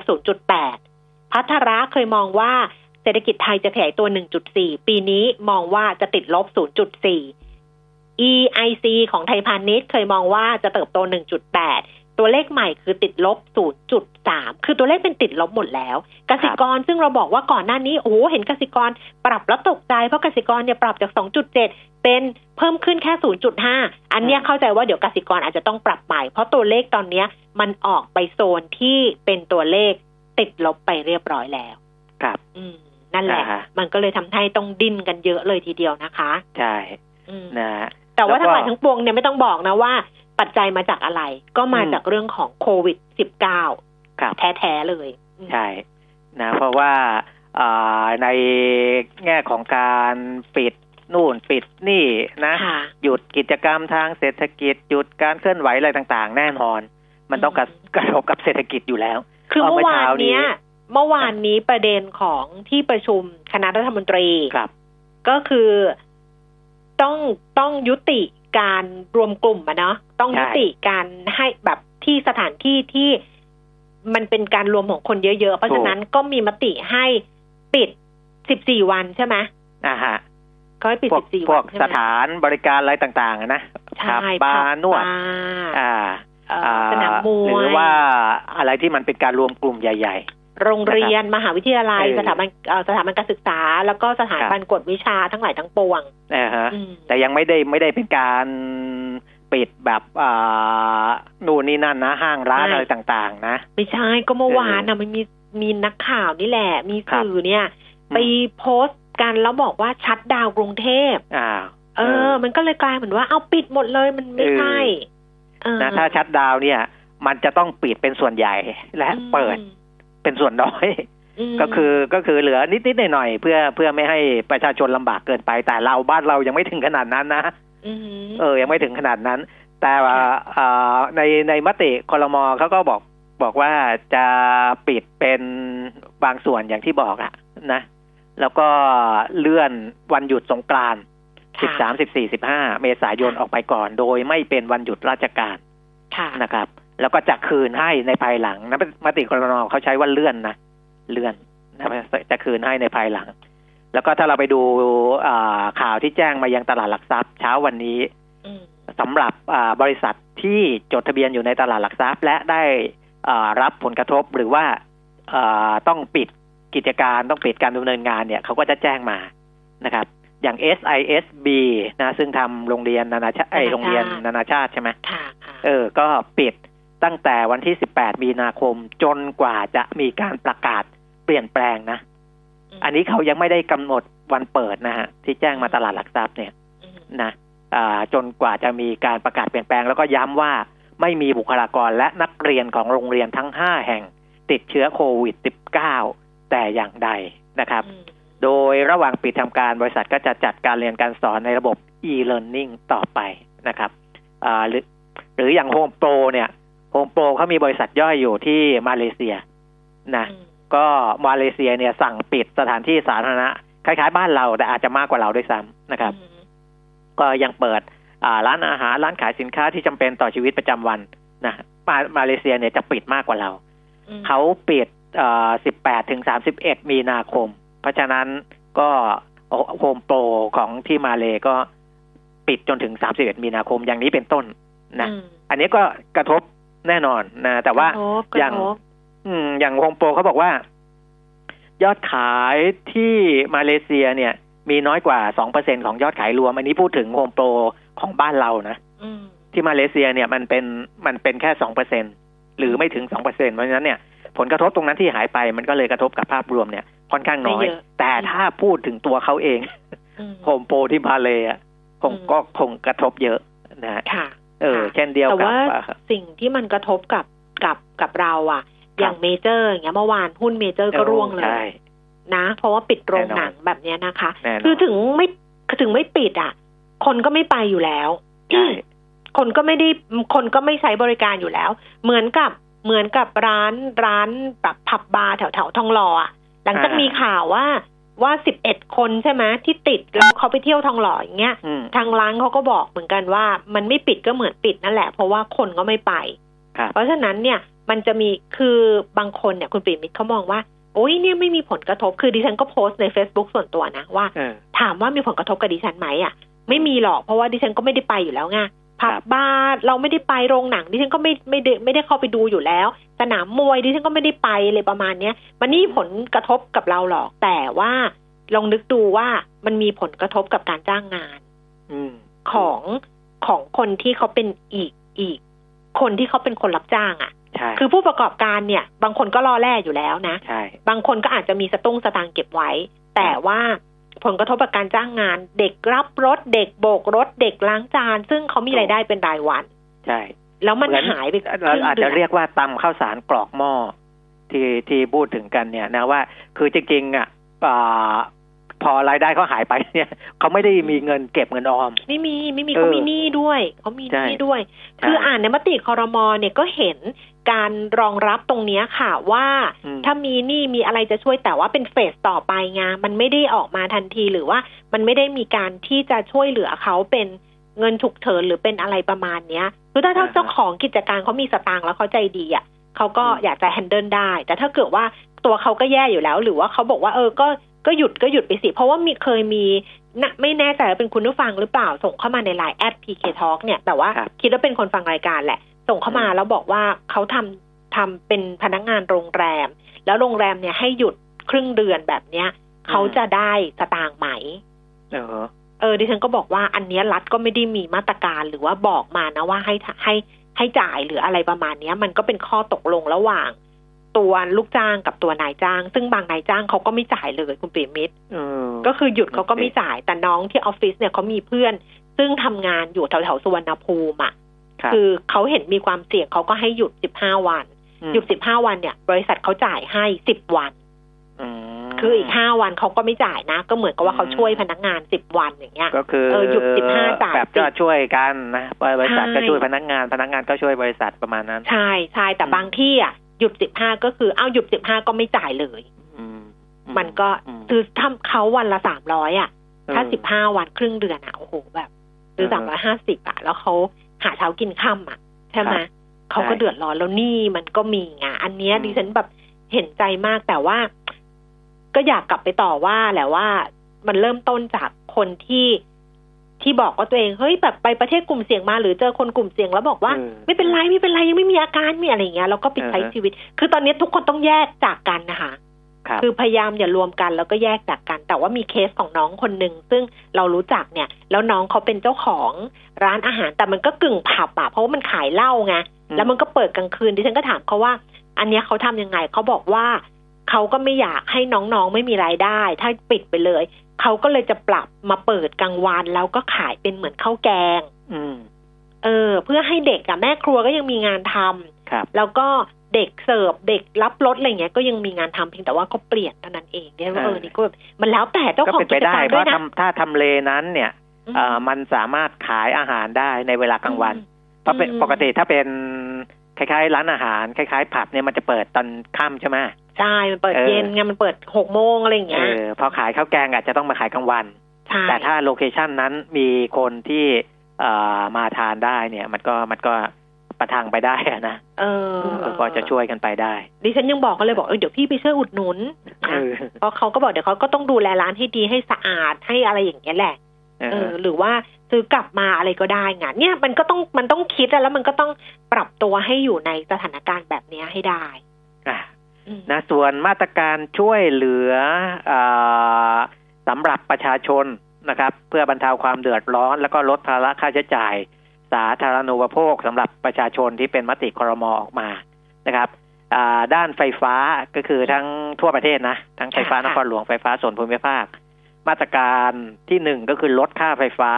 0.8 พัทระเคยมองว่าเศรษฐกิจไทยจะขยายตัว 1.4 ปีนี้มองว่าจะติดลบ 0.4 EIC ของไทยพาณิชย์เคยมองว่าจะเติบโต 1.8 ตัวเลขใหม่คือติดลบ 0.3 คือตัวเลขเป็นติดลบหมดแล้วกสิกรซึ่งเราบอกว่าก่อนหน้านี้โอ้เห็นกสิกรปรับแล้วตกใจเพราะกสิกรเนี่ยปรับจาก 2.7 เป็นเพิ่มขึ้นแค่ 0.5 อันเนี้ยเข้าใจว่าเดี๋ยวกสิกรอาจจะต้องปรับใหม่เพราะตัวเลขตอนนี้มันออกไปโซนที่เป็นตัวเลขติดลบไปเรียบร้อยแล้วครับนั่นแหละมันก็เลยทำให้ต้องดิ้นกันเยอะเลยทีเดียวนะคะใช่นะแต่ว่าทั้งหลายทั้งปวงเนี่ยไม่ต้องบอกนะว่าปัจจัยมาจากอะไรก็มาจากเรื่องของโควิด -19 แท้ๆเลยใช่นะเพราะว่าในแง่ของการปิดนู่นปิดนี่นะหยุดกิจกรรมทางเศรษฐกิจหยุดการเคลื่อนไหวอะไรต่างๆแน่นอนมันต้องกระทบกับเศรษฐกิจอยู่แล้วคือเมื่อวานนี้ประเด็นของที่ประชุมคณะรัฐมนตรีก็คือต้องยุติการรวมกลุ่มเนาะต้องยุติการให้แบบที่สถานที่ที่มันเป็นการรวมของคนเยอะๆเพราะฉะนั้นก็มีมติให้ปิด14วันใช่ไหมก็ให้ปิด14วันพวกสถานบริการอะไรต่างๆนะผับบาร์นวดสนามมวยหรือว่าอะไรที่มันเป็นการรวมกลุ่มใหญ่ๆโรงเรียนมหาวิทยาลัยสถาบันการศึกษาแล้วก็สถาบันกวดวิชาทั้งหลายทั้งปวงแต่ยังไม่ได้เป็นการปิดแบบนู่นนี่นั่นนะห้างร้านอะไรต่างๆนะไม่ใช่ก็เมื่อวานนะมันมีนักข่าวนี่แหละมีสื่อเนี่ยไปโพสต์กันแล้วบอกว่าชัตดาวน์กรุงเทพมันก็เลยกลายเหมือนว่าเอาปิดหมดเลยมันไม่ใช่นะถ้าชัตดาวน์เนี่ยมันจะต้องปิดเป็นส่วนใหญ่และเปิดเป็นส่วนน้อยก็คือเหลือนิดๆหน่อยๆเพื่อไม่ให้ประชาชนลำบากเกินไปแต่บ้านเรายังไม่ถึงขนาดนั้นนะยังไม่ถึงขนาดนั้นแต่ว่าในมติครม.เขาก็บอกว่าจะปิดเป็นบางส่วนอย่างที่บอกอะนะแล้วก็เลื่อนวันหยุดสงกรานต์13, 14, 15 เมษายนออกไปก่อนโดยไม่เป็นวันหยุดราชการนะครับแล้วก็จะคืนให้ในภายหลังนะมติครม.เขาใช้ว่าเลื่อนนะจะคืนให้ในภายหลังแล้วก็ถ้าเราไปดูข่าวที่แจ้งมายังตลาดหลักทรัพย์เช้าวันนี้สำหรับบริษัทที่จดทะเบียนอยู่ในตลาดหลักทรัพย์และได้รับผลกระทบหรือว่าต้องปิดกิจการต้องปิดการดำเนินงานเนี่ยเขาก็จะแจ้งมานะครับอย่าง SISB นะซึ่งทำโรงเรียนนานาชาติโรงเรียนนานาชาติใช่ไหมก็ปิดตั้งแต่วันที่18มีนาคมจนกว่าจะมีการประกาศเปลี่ยนแปลงนะอันนี้เขายังไม่ได้กำหนดวันเปิดนะฮะที่แจ้งมาตลาดหลักทรัพย์เนี่ยนะจนกว่าจะมีการประกาศเปลี่ยนแปลงแล้วก็ย้ำว่าไม่มีบุคลากรและนักเรียนของโรงเรียนทั้ง5แห่งติดเชื้อโควิด -19 แต่อย่างใดนะครับโดยระหว่างปิดทำการบริษัทก็จะจัดการเรียนการสอนในระบบ e-learning ต่อไปนะครับหรืออย่าง Home Pro เนี่ย Home Pro เขามีบริษัทย่อยอยู่ที่มาเลเซียนะก็มาเลเซียเนี่ยสั่งปิดสถานที่สาธารณะคล้ายๆบ้านเราแต่อาจจะมากกว่าเราด้วยซ้ำนะครับก็ยังเปิดร้านอาหารร้านขายสินค้าที่จำเป็นต่อชีวิตประจำวันนะมาเลเซียเนี่ยจะปิดมากกว่าเราเขาปิด18 ถึง 31 มีนาคมเพราะฉะนั้นก็โฮมโปรของที่มาเลก็ปิดจนถึง31 มีนาคมอย่างนี้เป็นต้นนะอันนี้ก็กระทบแน่นอนนะแต่ว่าอย่างโฮมโปรเขาบอกว่ายอดขายที่มาเลเซียเนี่ยมีน้อยกว่า 2% ของยอดขายรวมอันนี้พูดถึงโฮมโปรของบ้านเรานะที่มาเลเซียเนี่ยมันเป็นแค่ 2% หรือไม่ถึง 2% เพราะฉะนั้นเนี่ยผลกระทบตรงนั้นที่หายไปมันก็เลยกระทบกับภาพรวมเนี่ยค่อนข้างน้อยแต่ถ้าพูดถึงตัวเขาเองโฮมโปรที่มาเลคงกระทบเยอะนะเช่นเดียวกับแต่ว่าสิ่งที่มันกระทบกับเราอ่ะอย่างเมเจอร์อย่างเงี้ยเมื่อวานหุ้นเมเจอร์ก็ร่วงเลยนะเพราะว่าปิดโรงหนังแบบนี้นะคะคือถึงไม่ปิดอ่ะคนก็ไม่ไปอยู่แล้วคนก็ไม่ใช้บริการอยู่แล้วเหมือนกับร้านแบบผับบาร์แถวทองหล่ออ่ะหลังจากมีข่าวว่า11 คนใช่ไหมที่ติดแล้วเขาไปเที่ยวทองหล่ออย่างเงี้ยทางร้านเขาก็บอกเหมือนกันว่ามันไม่ปิดก็เหมือนปิดนั่นแหละเพราะว่าคนก็ไม่ไปเพราะฉะนั้นเนี่ยมันจะมีคือบางคนเนี่ยคุณปิ่มมิตรเขามองว่าโอ้ยเนี่ยไม่มีผลกระทบคือดิฉันก็โพสต์ใน Facebook ส่วนตัวนะว่าถามว่ามีผลกระทบกับดิฉันไหมอ่ะไม่มีหรอกเพราะว่าดิฉันก็ไม่ได้ไปอยู่แล้วไงผับบาร์เราไม่ได้ไปโรงหนังดิฉันก็ไม่ได้เข้าไปดูอยู่แล้วสนามมวยดิฉันก็ไม่ได้ไปเลยประมาณเนี้ยมันนี่ผลกระทบกับเราหรอกแต่ว่าลองนึกดูว่ามันมีผลกระทบกับการจ้างงานของคนที่เขาเป็นอีกคนที่เขาเป็นคนรับจ้างอ่ะคือผู้ประกอบการเนี่ยบางคนก็รอแล่อยู่แล้วนะบางคนก็อาจจะมีสตุ้งสตางค์เก็บไว้แต่ว่าผลกระทบกับการจ้างงานเด็กรับรถเด็กโบกรถเด็กล้างจานซึ่งเขามีรายได้เป็นรายวันใช่แล้วมันหายไปเราอาจจะเรียกว่าตำข้าวสารกรอกหม้อที่พูดถึงกันเนี่ยนะว่าคือจริงๆอ่ะพอรายได้เขาหายไปเนี่ยเขาไม่ได้มีเงินเก็บเงินออมไม่มีเขามีหนี้ด้วยเขามีหนี้ด้วยคืออ่านในมติครม.เนี่ยก็เห็นการรองรับตรงนี้ค่ะว่าถ้ามีหนี้มีอะไรจะช่วยแต่ว่าเป็นเฟสต่อไปไงมันไม่ได้ออกมาทันทีหรือว่ามันไม่ได้มีการที่จะช่วยเหลือเขาเป็นเงินฉุกเฉินหรือเป็นอะไรประมาณเนี้ยคือถ้าเจ้าของกิจการเขามีสตางค์แล้วเขาใจดีอ่ะเขาก็อยากจะแฮนเดิลได้แต่ถ้าเกิดว่าตัวเขาก็แย่อยู่แล้วหรือว่าเขาบอกว่าก็หยุดไปสิเพราะว่าเคยมีไม่แน่ใจว่าเป็นคุณผู้ฟังหรือเปล่าส่งเข้ามาใน LINE @PKTalk เนี่ยแต่ว่าคิดว่าเป็นคนฟังรายการแหละส่งเข้ามาแล้วบอกว่าเขาทำเป็นพนักงานโรงแรมแล้วโรงแรมเนี่ยให้หยุดครึ่งเดือนแบบเนี้ยเขาจะได้สตางค์ไหมดิฉันก็บอกว่าอันนี้รัฐก็ไม่ได้มีมาตรการหรือว่าบอกมานะว่าให้จ่ายหรืออะไรประมาณนี้มันก็เป็นข้อตกลงระหว่างตัวลูกจ้างกับตัวนายจ้างซึ่งบางนายจ้างเขาก็ไม่จ่ายเลยคุณปิ่มมิตรก็คือหยุดเขาก็ไม่จ่ายแต่น้องที่ออฟฟิศเนี่ยเขามีเพื่อนซึ่งทำงานอยู่แถวๆสุวรรณภูมิอ่ะคือเขาเห็นมีความเสี่ยงเขาก็ให้หยุด15 วันหยุด15 วันเนี่ยบริษัทเขาจ่ายให้10 วันคืออีก5 วันเขาก็ไม่จ่ายนะก็เหมือนกับว่าเขาช่วยพนักงาน10 วันอย่างเงี้ยก็คือหยุด15จ่ายแบบจะช่วยกันนะบริษัทก็ช่วยพนักงานก็ช่วยบริษัทประมาณนั้นใช่แต่บางที่อ่ะหยุด15ก็คือหยุด15ก็ไม่จ่ายเลยมันก็คือทำเขาวันละ300อ่ะถ้า15 วันครึ่งเดือนอ่ะโอ้โหแบบหรือ350อ่ะแล้วเขาหาเช้ากินค่ำอ่ะใช่ไหมเขาก็เดือดร้อนแล้วนี่มันก็มีไงอันเนี้ยดิฉันแบบเห็นใจมากแต่ว่าก็อยากกลับไปต่อว่าแหละว่ามันเริ่มต้นจากคนที่ที่บอกว่าตัวเองเฮ้ยแบบไปประเทศกลุ่มเสี่ยงมาหรือเจอคนกลุ่มเสี่ยงแล้วบอกว่าไม่เป็นไรยังไม่มีอาการมีอะไรอย่างเงี้ยแล้วก็ไปใช้ชีวิตคือตอนนี้ทุกคนต้องแยกจากกันนะคะคือพยายามอย่ารวมกันแล้วก็แยกจากกันแต่ว่ามีเคสของน้องคนหนึ่งซึ่งเรารู้จักเนี่ยแล้วน้องเขาเป็นเจ้าของร้านอาหารแต่มันก็กึ่งผับอะเพราะว่ามันขายเหล้าไงแล้วมันก็เปิดกลางคืนดิฉันก็ถามเขาว่าอันนี้เขาทำยังไงเขาบอกว่าเขาก็ไม่อยากให้น้องๆไม่มีรายได้ถ้าปิดไปเลยเขาก็เลยจะปรับมาเปิดกลางวันแล้วก็ขายเป็นเหมือนข้าวแกงเพื่อให้เด็กอะแม่ครัวก็ยังมีงานทำแล้วก็เด็กเสิร์ฟเด็กรับรถอะไรเงี้ยก็ยังมีงานทำเพียงแต่ว่าเขาเปลี่ยนเท่านั้นเองเนี่ยว่านี่ก็มันแล้วแต่เจ้าของกิจการด้วยนะถ้าทำเลนั้นเนี่ยมันสามารถขายอาหารได้ในเวลากลางวันเพราะปกติถ้าเป็นคล้ายๆร้านอาหารคล้ายๆผับเนี่ยมันจะเปิดตอนค่ำใช่ไหมใช่มันเปิดเย็นไงมันเปิด6 โมงอะไรอย่างเงี้ยพอขายข้าวแกงอาจจะต้องมาขายกลางวันแต่ถ้าโลเคชั่นนั้นมีคนที่มาทานได้เนี่ยมันก็ประทังไปได้นะก็จะช่วยกันไปได้ดิฉันยังบอกกันเลยบอกเดี๋ยวพี่ไปช่วยอุดหนุนเพราะเขาก็บอกเดี๋ยวเขาก็ต้องดูแลร้านให้ดีให้สะอาดให้อะไรอย่างเงี้ยแหละหรือว่าซื้อกลับมาอะไรก็ได้ไงเนี่ยมันต้องคิดแล้วมันก็ต้องปรับตัวให้อยู่ในสถานการณ์แบบนี้ให้ได้นะส่วนมาตรการช่วยเหลือสำหรับประชาชนนะครับเพื่อบรรเทาความเดือดร้อนแล้วก็ลดภาระค่าใช้จ่ายสาธารณูปโภคสำหรับประชาชนที่เป็นมติครม.ออกมานะครับด้านไฟฟ้าก็คือทั้งทั่วประเทศนะทั้งไฟฟ้านครหลวงไฟฟ้าส่วนภูมิภาคมาตรการที่1ก็คือลดค่าไฟฟ้า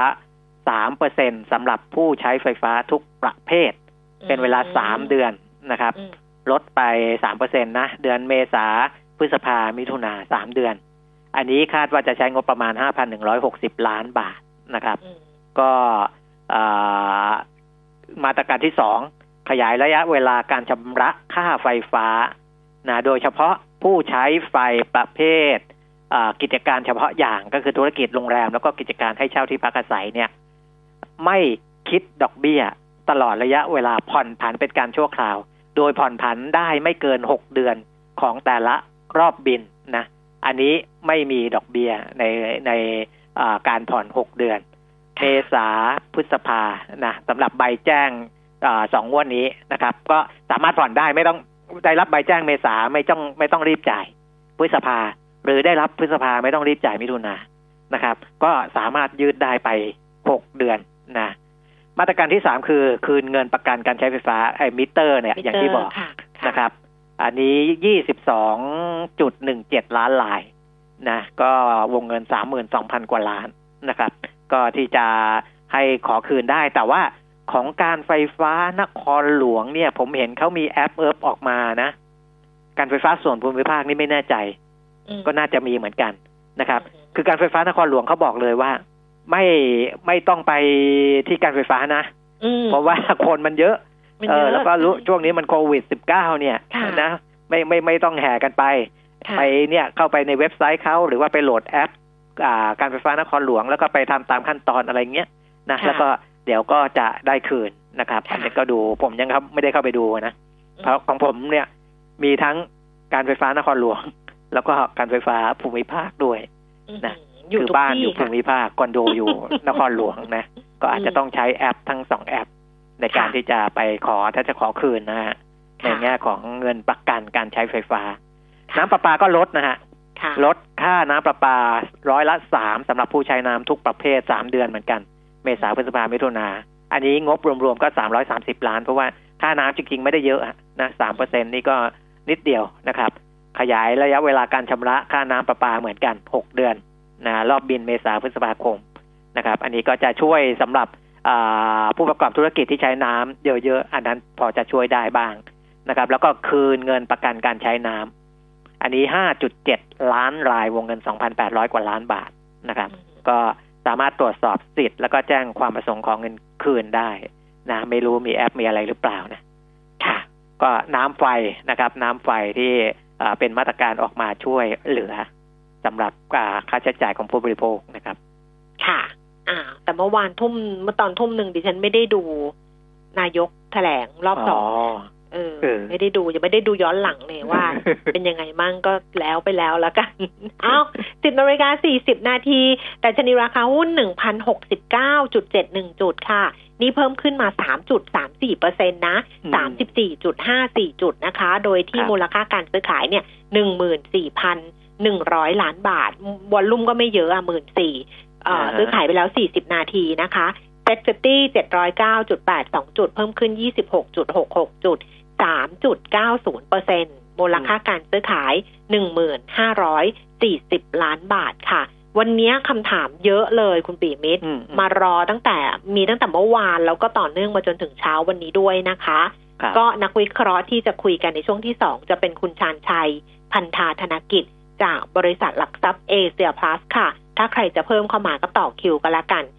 3% สำหรับผู้ใช้ไฟฟ้าทุกประเภทเป็นเวลา3 เดือนนะครับลดไป 3% นะเดือนเมษาพฤษภามิถุนา3 เดือนอันนี้คาดว่าจะใช้งบประมาณ 5,160 ล้านบาทนะครับก็มาตรการที่2ขยายระยะเวลาการชำระค่าไฟฟ้านะโดยเฉพาะผู้ใช้ไฟประเภทกิจการเฉพาะอย่างก็คือธุรกิจโรงแรมแล้วก็กิจการให้เช่าที่พักอาศัยเนี่ยไม่คิดดอกเบี้ยตลอดระยะเวลาผ่อนผันเป็นการชั่วคราวโดยผ่อนผันได้ไม่เกิน6 เดือนของแต่ละรอบบินนะอันนี้ไม่มีดอกเบี้ยในการผ่อน6 เดือนเมษาพฤษภานะสำหรับใบแจ้ง2 งวดนี้นะครับก็สามารถผ่อนได้ไม่ต้องได้รับใบแจ้งเมษาไม่ต้องรีบจ่ายพฤษภาหรือได้รับพฤษภาไม่ต้องรีบจ่ายมิถุนายนนะครับก็สามารถยืดได้ไป6 เดือนนะมาตรการที่3คือคืนเงินประกันการใช้ไฟฟ้ามิเตอร์เนี่ยอย่างที่บอกนะครับอันนี้ 22.17 ล้านรายนะก็วงเงิน 32,000 กว่าล้านนะครับก็ที่จะให้ขอคืนได้แต่ว่าของการไฟฟ้านครหลวงเนี่ยผมเห็นเขามีแอปออกมานะการไฟฟ้าส่วนภูมิภาคนี่ไม่แน่ใจก็น่าจะมีเหมือนกันนะครับคือการไฟฟ้านครหลวงเขาบอกเลยว่าไม่ต้องไปที่การไฟฟ้านะเพราะว่าคนมันเยอะแล้วก็ช่วงนี้มันโควิด-19เนี่ยนะไม่ต้องแห่กันไปเนี่ยเข้าไปในเว็บไซต์เขาหรือว่าไปโหลดแอปการไฟฟ้านครหลวงแล้วก็ไปทำตามขั้นตอนอะไรเงี้ยนะแล้วก็เดี๋ยวก็จะได้คืนนะครับอันนี้ก็ดูผมยังครับไม่ได้เข้าไปดูนะเพราะของผมเนี่ยมีทั้งการไฟฟ้านครหลวงแล้วก็การไฟฟ้าภูมิภาคด้วยนะคือบ้านอยู่ภูมิภาคคอนโดอยู่นครหลวงนะก็อาจจะต้องใช้แอปทั้ง2 แอปในการที่จะไปถ้าจะขอคืนนะฮะในแง่ของเงินประกันการใช้ไฟฟ้าน้ำประปาก็ลดนะฮะลดค่าน้ำประปา3%สำหรับผู้ใช้น้ำทุกประเภท3 เดือนเหมือนกันเมษาพฤษภามิถุนาอันนี้งบรวมๆก็330 ล้านเพราะว่าค่าน้ำจริงๆไม่ได้เยอะนะ 3% นี่ก็นิดเดียวนะครับขยายระยะเวลาการชำระค่าน้ำประปาเหมือนกัน6 เดือนนะรอบบินเมษาพฤษภาคมนะครับอันนี้ก็จะช่วยสำหรับผู้ประกอบธุรกิจที่ใช้น้ำเยอะๆอันนั้นพอจะช่วยได้บ้างนะครับแล้วก็คืนเงินประกันการใช้น้ำอันนี้ 5.7 ล้านรายวงเงิน 2,800 กว่าล้านบาทนะครับก็สามารถตรวจสอบสิทธิ์แล้วก็แจ้งความประสงค์ของเงินคืนได้นะไม่รู้มีแอปมีอะไรหรือเปล่านะค่ะก็น้ำไฟนะครับน้ำไฟที่เป็นมาตรการออกมาช่วยเหลือสำหรับค่าใช้จ่ายของผู้บริโภคนะครับค่ะแต่เมื่อตอน 1:00 นดิฉันไม่ได้ดูนายกแถลงรอบ2 ไม่ได้ดูยังไม่ได้ดูย้อนหลังเลยว่า เป็นยังไงมั่งก็แล้วไปแล้วกัน 10:40 นาทีแต่ชนีราคาหุ้น 1,069.71 จุดค่ะนี่เพิ่มขึ้นมา 3.34% นะ 34.54 จุดนะคะโดยที่มูลค่าการซื้อขายเนี่ย 14,100 ล้านบาทวอลลุ่มก็ไม่เยอะอ่ะ 14,000ซื้อขายไปแล้ว40นาทีนะคะSet50 709.82 จุดเพิ่มขึ้น 26.66 จุด 3.90% มูลค่าการซื้อขาย 1,540 ล้านบาทค่ะวันนี้คำถามเยอะเลยคุณปิยมิตรมารอตั้งแต่เมื่อวานแล้วก็ต่อเนื่องมาจนถึงเช้าวันนี้ด้วยนะคะก็นักวิเคราะห์ที่จะคุยกันในช่วงที่2จะเป็นคุณชาญชัยพันธาธนกิจจากบริษัทหลักทรัพย์เอเชียพลัสค่ะถ้าใครจะเพิ่มเข้ามาก็ต่อคิวกันละกัน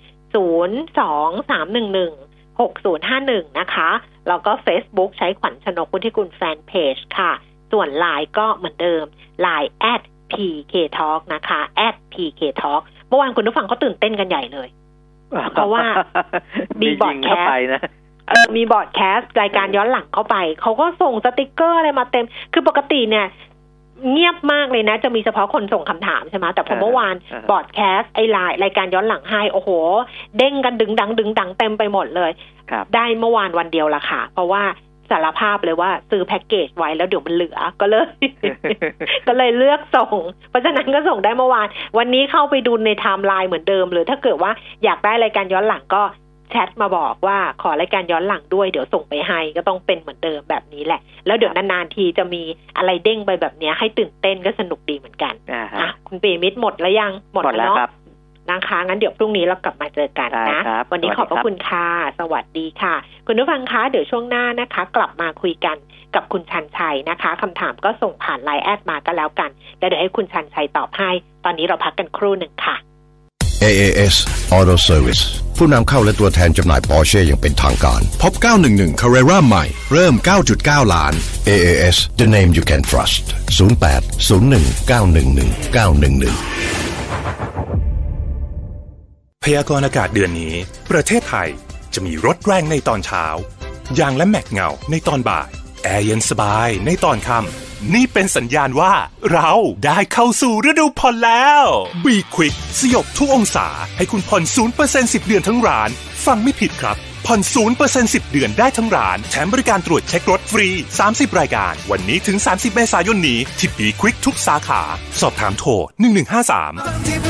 023116051นะคะแล้วก็ Facebook ใช้ขวัญชนกวุฒิกุลแฟนเพจค่ะส่วน LINE ก็เหมือนเดิม LINE @PKTalk นะคะ @PKTalk เมื่อวานคุณผู้ฟังเขาตื่นเต้นกันใหญ่เลยเพราะว่ามีบอร์ดแคสต์มีบอร์ดแคสต์รายการย้อนหลังเข้าไปเขาก็ส่งสติกเกอร์อะไรมาเต็มคือปกติเนี่ยเงียบมากเลยนะจะมีเฉพาะคนส่งคำถามใช่ไหมแต่พอเมื่อวานบอร์ดแคสต์ไอ้รายการย้อนหลังให้โอ้โหเด้งกันดึงดังเต็มไปหมดเลยได้เมื่อวานวันเดียวละค่ะเพราะว่าสารภาพเลยว่าซื้อแพ็กเกจไว้แล้วเดี๋ยวมันเหลือก็เลยเลือกส่งเพราะฉะนั้นก็ส่งได้เมื่อวานวันนี้เข้าไปดูในไทม์ไลน์เหมือนเดิมเลยถ้าเกิดว่าอยากได้รายการย้อนหลังก็แชทมาบอกว่าขอรายการย้อนหลังด้วยเดี๋ยวส่งไปให้ก็ต้องเป็นเหมือนเดิมแบบนี้แหละแล้วเดี๋ยวนานๆทีจะมีอะไรเด้งไปแบบนี้ให้ตื่นเต้นก็สนุกดีเหมือนกันคุณปิยมิตรหมดแล้วยังหมดแล้วเนาะนะคะงั้นเดี๋ยวพรุ่งนี้เรากลับมาเจอกันนะวันนี้ขอบพระคุณค่ะสวัสดีค่ะคุณผู้ฟังคะเดี๋ยวช่วงหน้านะคะกลับมาคุยกันกับคุณชันชัยนะคะคำถามก็ส่งผ่าน LINE แอดมาก็แล้วกันแล้วเดี๋ยวให้คุณชันชัยตอบให้ตอนนี้เราพักกันครู่หนึ่งค่ะ AAS Auto Service ผู้นำเข้าและตัวแทนจำหน่าย Porsche อย่างเป็นทางการพบ 911 Carrera ใหม่เริ่ม 9.9 ล้าน AAS The name you can trust 0801911911 พยากรณ์อากาศเดือนนี้ประเทศไทยจะมีรถแรงในตอนเช้ายางและแม็กเงาในตอนบ่ายแอร์เย็นสบายในตอนค่ำนี่เป็นสัญญาณว่าเราได้เข้าสู่ฤดูผ่อนแล้ว Be Quick สยบทุกองศาให้คุณผ่อน 0% 10 เดือนทั้งร้านฟังไม่ผิดครับผ่อน 0% 10 เดือนได้ทั้งร้านแถมบริการตรวจเช็ครถฟรี30รายการวันนี้ถึง30เมษายนนี้ที่ Be Quick ทุกสาขาสอบถามโทร1153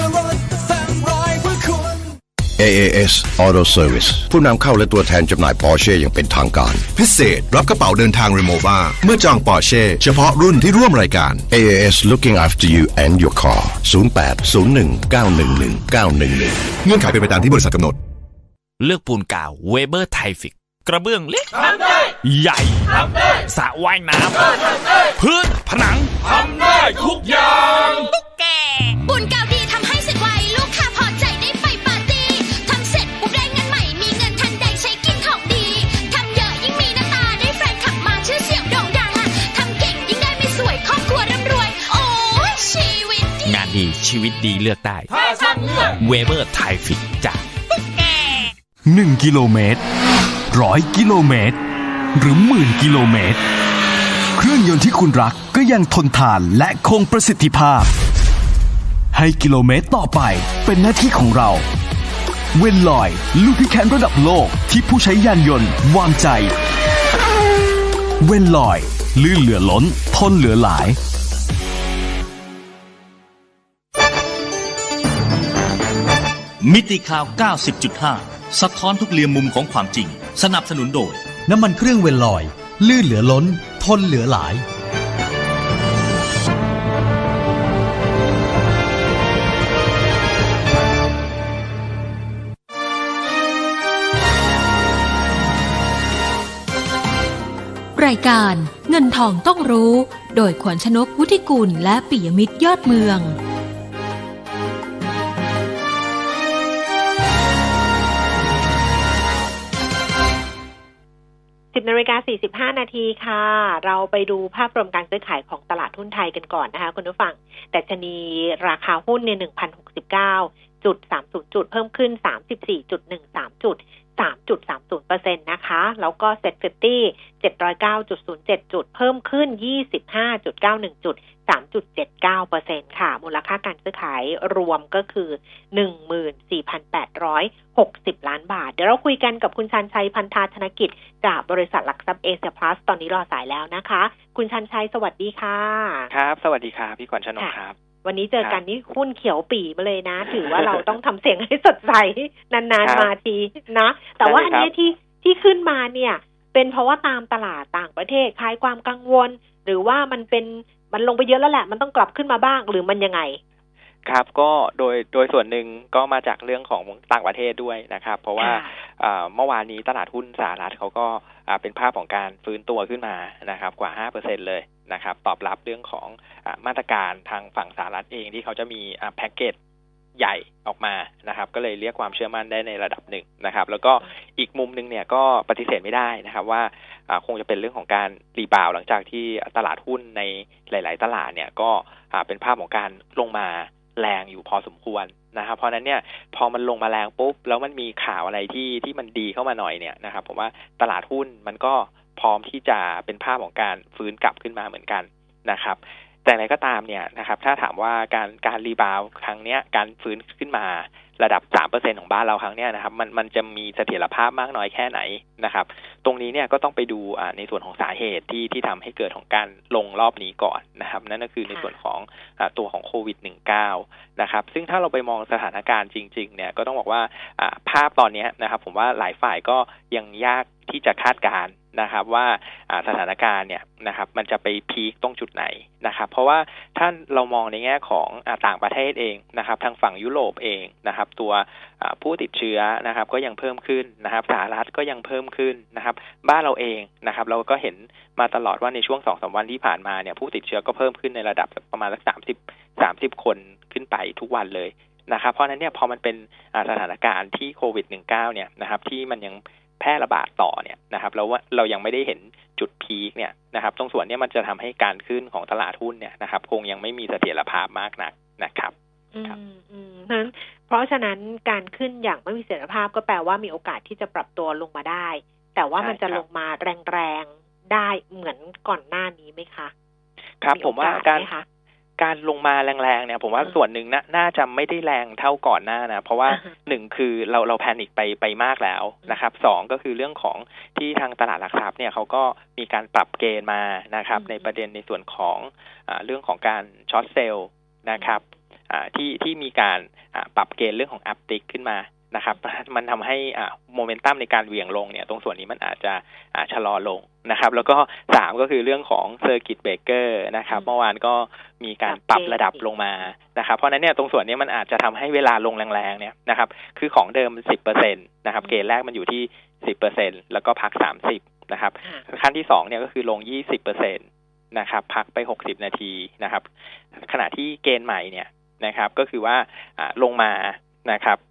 AAS Auto Service ผู้นำเข้าและตัวแทนจำหน่าย Porsche อย่างเป็นทางการพิเศษรับกระเป๋าเดินทาง Remova เมื่อจอง Porsche เฉพาะรุ่นที่ร่วมรายการ AAS Looking After You and Your Car 0801911911 เงื่อนไขเป็นไปตามที่บริษัทกำหนดเลือกปูนกาวเวเบอร์ไทฟิกกระเบื้องเล็กทำได้ใหญ่ทำได้สระว่ายน้ำพื้นผนังทำได้ทุกอย่างตุ๊กแกปูนกาวดีทำให้เสร็จไวลูกค้าพอใจได้ไปปาร์ตี้ทำเสร็จปุ๊บได้เงินใหม่มีเงินทันใดใช้กินของดีทำเยอะยิ่งมีหน้าตาได้แฟนขับมาชื่อเสียงโด่งดังอ่ะทำเก่งยิ่งได้ไม่สวยครอบครัวร่ำรวยโอ้ยชีวิตดีงานดีชีวิตดีเลือกได้ถ้าช่างเลือกเวเบอร์ไทฟิกจาก 1 กิโลเมตร100 กิโลเมตรหรือ10,000 กิโลเมตรเครื่องยนต์ที่คุณรักก็ยังทนทานและคงประสิทธิภาพให้กิโลเมตรต่อไปเป็นหน้าที่ของเราเวนลอยลูพิแคนระดับโลกที่ผู้ใช้ยานยนต์วางใจเวนลอยลื่นเหลือล้นทนเหลือหลายมิติข่าว 90.5 สะท้อนทุกเหลี่ยมมุมของความจริงสนับสนุนโดยน้ำมันเครื่องเวนลอยลื่นเหลือล้นทนเหลือหลายรายการเงินทองต้องรู้โดยขวัญชนกวุฒิกุลและปิยมิตรยอดเมือง 10:45 นาทีค่ะเราไปดูภาพรวมการซื้อขายของตลาดหุ้นไทยกันก่อนนะคะคุณผู้ฟังดัชนีราคาหุ้นเนี่ย 1,069.30 จุดเพิ่มขึ้น 34.13 จุด 3.30% นะคะแล้วก็ Set 50 709.07 จุดเพิ่มขึ้น 25.91 จุด 3.79% ค่ะมูลค่าการซื้อขายรวมก็คือ 14,860 ล้านบาทเดี๋ยวเราคุยกันกับคุณชันชัยพันธาธนกิจจากบริษัทหลักทรัพย์เอเชียพลัสตอนนี้รอสายแล้วนะคะคุณชันชัยสวัสดีค่ะครับสวัสดีครับพี่ขวัญชนกครับวันนี้เจอกันนี่หุ้นเขียวปี่มาเลยนะถือว่าเราต้องทำเสียงให้สดใสนานๆมาทีนะแต่ว่าอันนี้ที่ขึ้นมาเนี่ยเป็นเพราะว่าตามตลาดต่างประเทศคลายความกังวลหรือว่ามันลงไปเยอะแล้วแหละมันต้องกลับขึ้นมาบ้างหรือมันยังไงครับก็โดยส่วนหนึ่งก็มาจากเรื่องของต่างประเทศด้วยนะครับเพราะว่าเมื่อวานนี้ตลาดหุ้นสหรัฐเขาก็เป็นภาพของการฟื้นตัวขึ้นมานะครับกว่า 5% เลยนะครับตอบรับเรื่องของมาตรการทางฝั่งสหรัฐเองที่เขาจะมีแพ็กเกจใหญ่ออกมานะครับก็เลยเรียกความเชื่อมั่นได้ในระดับหนึ่งนะครับแล้วก็อีกมุมนึงเนี่ยก็ปฏิเสธไม่ได้นะครับว่าคงจะเป็นเรื่องของการรีบาวหลังจากที่ตลาดหุ้นในหลายๆตลาดเนี่ยก็เป็นภาพของการลงมาแรงอยู่พอสมควรนะครับเพราะนั้นเนี่ยพอมันลงมาแรงปุ๊บแล้วมันมีข่าวอะไรที่มันดีเข้ามาหน่อยเนี่ยนะครับผมว่าตลาดหุ้นมันก็พร้อมที่จะเป็นภาพของการฟื้นกลับขึ้นมาเหมือนกันนะครับแต่อะไรก็ตามเนี่ยนะครับถ้าถามว่าการรีบาวครั้งนี้การฟื้นขึ้นมาระดับ 3% ของบ้านเราครั้งนี้นะครับมันจะมีเสถียรภาพมากน้อยแค่ไหนนะครับตรงนี้เนี่ยก็ต้องไปดูในส่วนของสาเหตุที่ทำให้เกิดของการลงรอบนี้ก่อนนะครับนั่นก็คือในส่วนของตัวของโควิด -19 นะครับซึ่งถ้าเราไปมองสถานการณ์จริงๆเนี่ยก็ต้องบอกว่าภาพตอนนี้นะครับผมว่าหลายฝ่ายก็ยังยากที่จะคาดการณ์นะครับว่าสถานการณ์เนี่ยนะครับมันจะไปพีคตรงจุดไหนนะครับเพราะว่าถ้าเรามองในแง่ของต่างประเทศเองนะครับทางฝั่งยุโรปเองนะครับตัวผู้ติดเชื้อนะครับก็ยังเพิ่มขึ้นนะครับสหรัฐก็ยังเพิ่มขึ้นนะครับบ้านเราเองนะครับเราก็เห็นมาตลอดว่าในช่วง 2-3 วันที่ผ่านมาเนี่ยผู้ติดเชื้อก็เพิ่มขึ้นในระดับประมาณสัก30 คนขึ้นไปทุกวันเลยนะครับเพราะนั้นเนี่ยพอมันเป็นสถานการณ์ที่โควิด -19 เนี่ยนะครับที่มันยังแพร่ระบาดต่อเนี่ยนะครับเรายังไม่ได้เห็นจุดพีคเนี่ยนะครับตรงส่วนนี้มันจะทำให้การขึ้นของตลาดหุ้นเนี่ยนะครับคงยังไม่มีเสถียรภาพมากนักนะครับนั้นเพราะฉะนั้นการขึ้นอย่างไม่มีเสถียรภาพก็แปลว่ามีโอกาสที่จะปรับตัวลงมาได้แต่ว่ามันจะลงมาแรงๆได้เหมือนก่อนหน้านี้ไหมคะครับผมว่าการลงมาแรงๆเนี่ยผมว่าส่วนหนึ่งน่าจะไม่ได้แรงเท่าก่อนหน้านะเพราะว่าหนึ่งคือเราแพนิคไปมากแล้วนะครับสองก็คือเรื่องของที่ทางตลาดหลักทรัพย์เนี่ยเขาก็มีการปรับเกณฑ์มานะครับในประเด็นในส่วนของเรื่องของการช็อตเซลล์นะครับที่มีการปรับเกณฑ์เรื่องของอัพติกขึ้นมานะครับมันทำให้โมเมนตัมในการเหวี่ยงลงเนี่ยตรงส่วนนี้มันอาจจะชะลอลงนะครับแล้วก็3ก็คือเรื่องของเซอร์กิตเบรกเกอร์นะครับเมื่อวานก็มีการปรับระดับลงมานะครับเพราะนั้นเนี่ยตรงส่วนนี้มันอาจจะทำให้เวลาลงแรงๆเนี่ยนะครับคือของเดิม 10% นะครับเกณฑ์แรกมันอยู่ที่ 10% แล้วก็พัก30นะครับขั้นที่2เนี่ยก็คือลง 20% นะครับพักไป60นาทีนะครับขณะที่เกณฑ์ใหม่เนี่ยนะครับก็คือว่าลงมานะครับ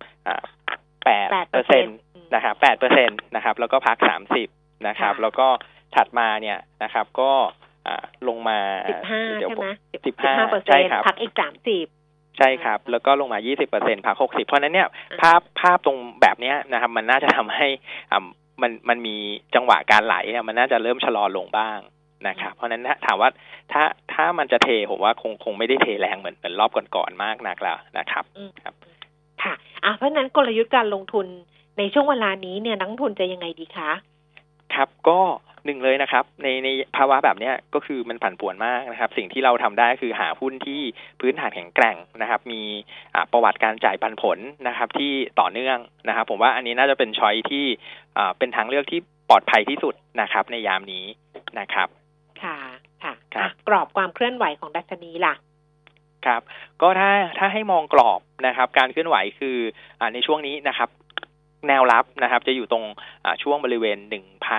8%นะครับ 8% นะครับแล้วก็พัก30นะครับแล้วก็ถัดมาเนี่ยนะครับก็ลงมา 15ใช่ไหม 15% ใช่ครับพักอีก30 ใช่ครับแล้วก็ลงมา 20% พัก60เพราะนั้นเนี่ยภาพตรงแบบนี้นะครับมันน่าจะทำให้มันมีจังหวะการไหลมันน่าจะเริ่มชะลอลงบ้างนะครับเพราะนั้นถามว่าถ้ามันจะเทผมว่าคงไม่ได้เทแรงเหมือนรอบก่อนๆมากนักแล้วนะครับครับค่ะเพราะนั้นกลยุทธ์การลงทุนในช่วงเวลานี้เนี่ยนักลงทุนจะยังไงดีคะครับก็หนึ่งเลยนะครับในภาวะแบบนี้ก็คือมันผันผวนมากนะครับสิ่งที่เราทำได้คือหาหุ้นที่พื้นฐานแข็งแกร่งนะครับมีประวัติการจ่ายปันผลนะครับที่ต่อเนื่องนะครับผมว่าอันนี้น่าจะเป็นช้อยที่เป็นทางเลือกที่ปลอดภัยที่สุดนะครับในยามนี้นะครับค่ะกรอบความเคลื่อนไหวของดัชนีล่ะครับก็ถ้าให้มองกรอบนะครับการเคลื่อนไหวคือในช่วงนี้นะครับแนวรับนะครับจะอยู่ตรงช่วงบริเวณ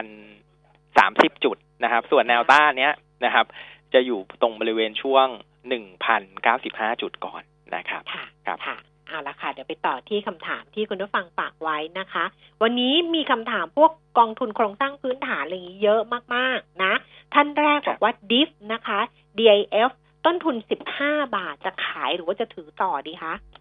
1,030 จุดนะครับส่วนแนวต้านเนี้ยนะครับจะอยู่ตรงบริเวณช่วง 1,095 จุดก่อนนะครับครับเอาละค่ะเดี๋ยวไปต่อที่คำถามที่คุณผู้ฟังฝากไว้นะคะวันนี้มีคำถามพวกกองทุนโครงสร้างพื้นฐานอะไรอย่างนี้เยอะมากๆนะท่านแรกบอกว่า DIF นะคะ DIF ต้นทุน15 บาทจะขายหรือว่าจะถือต่อดีคะ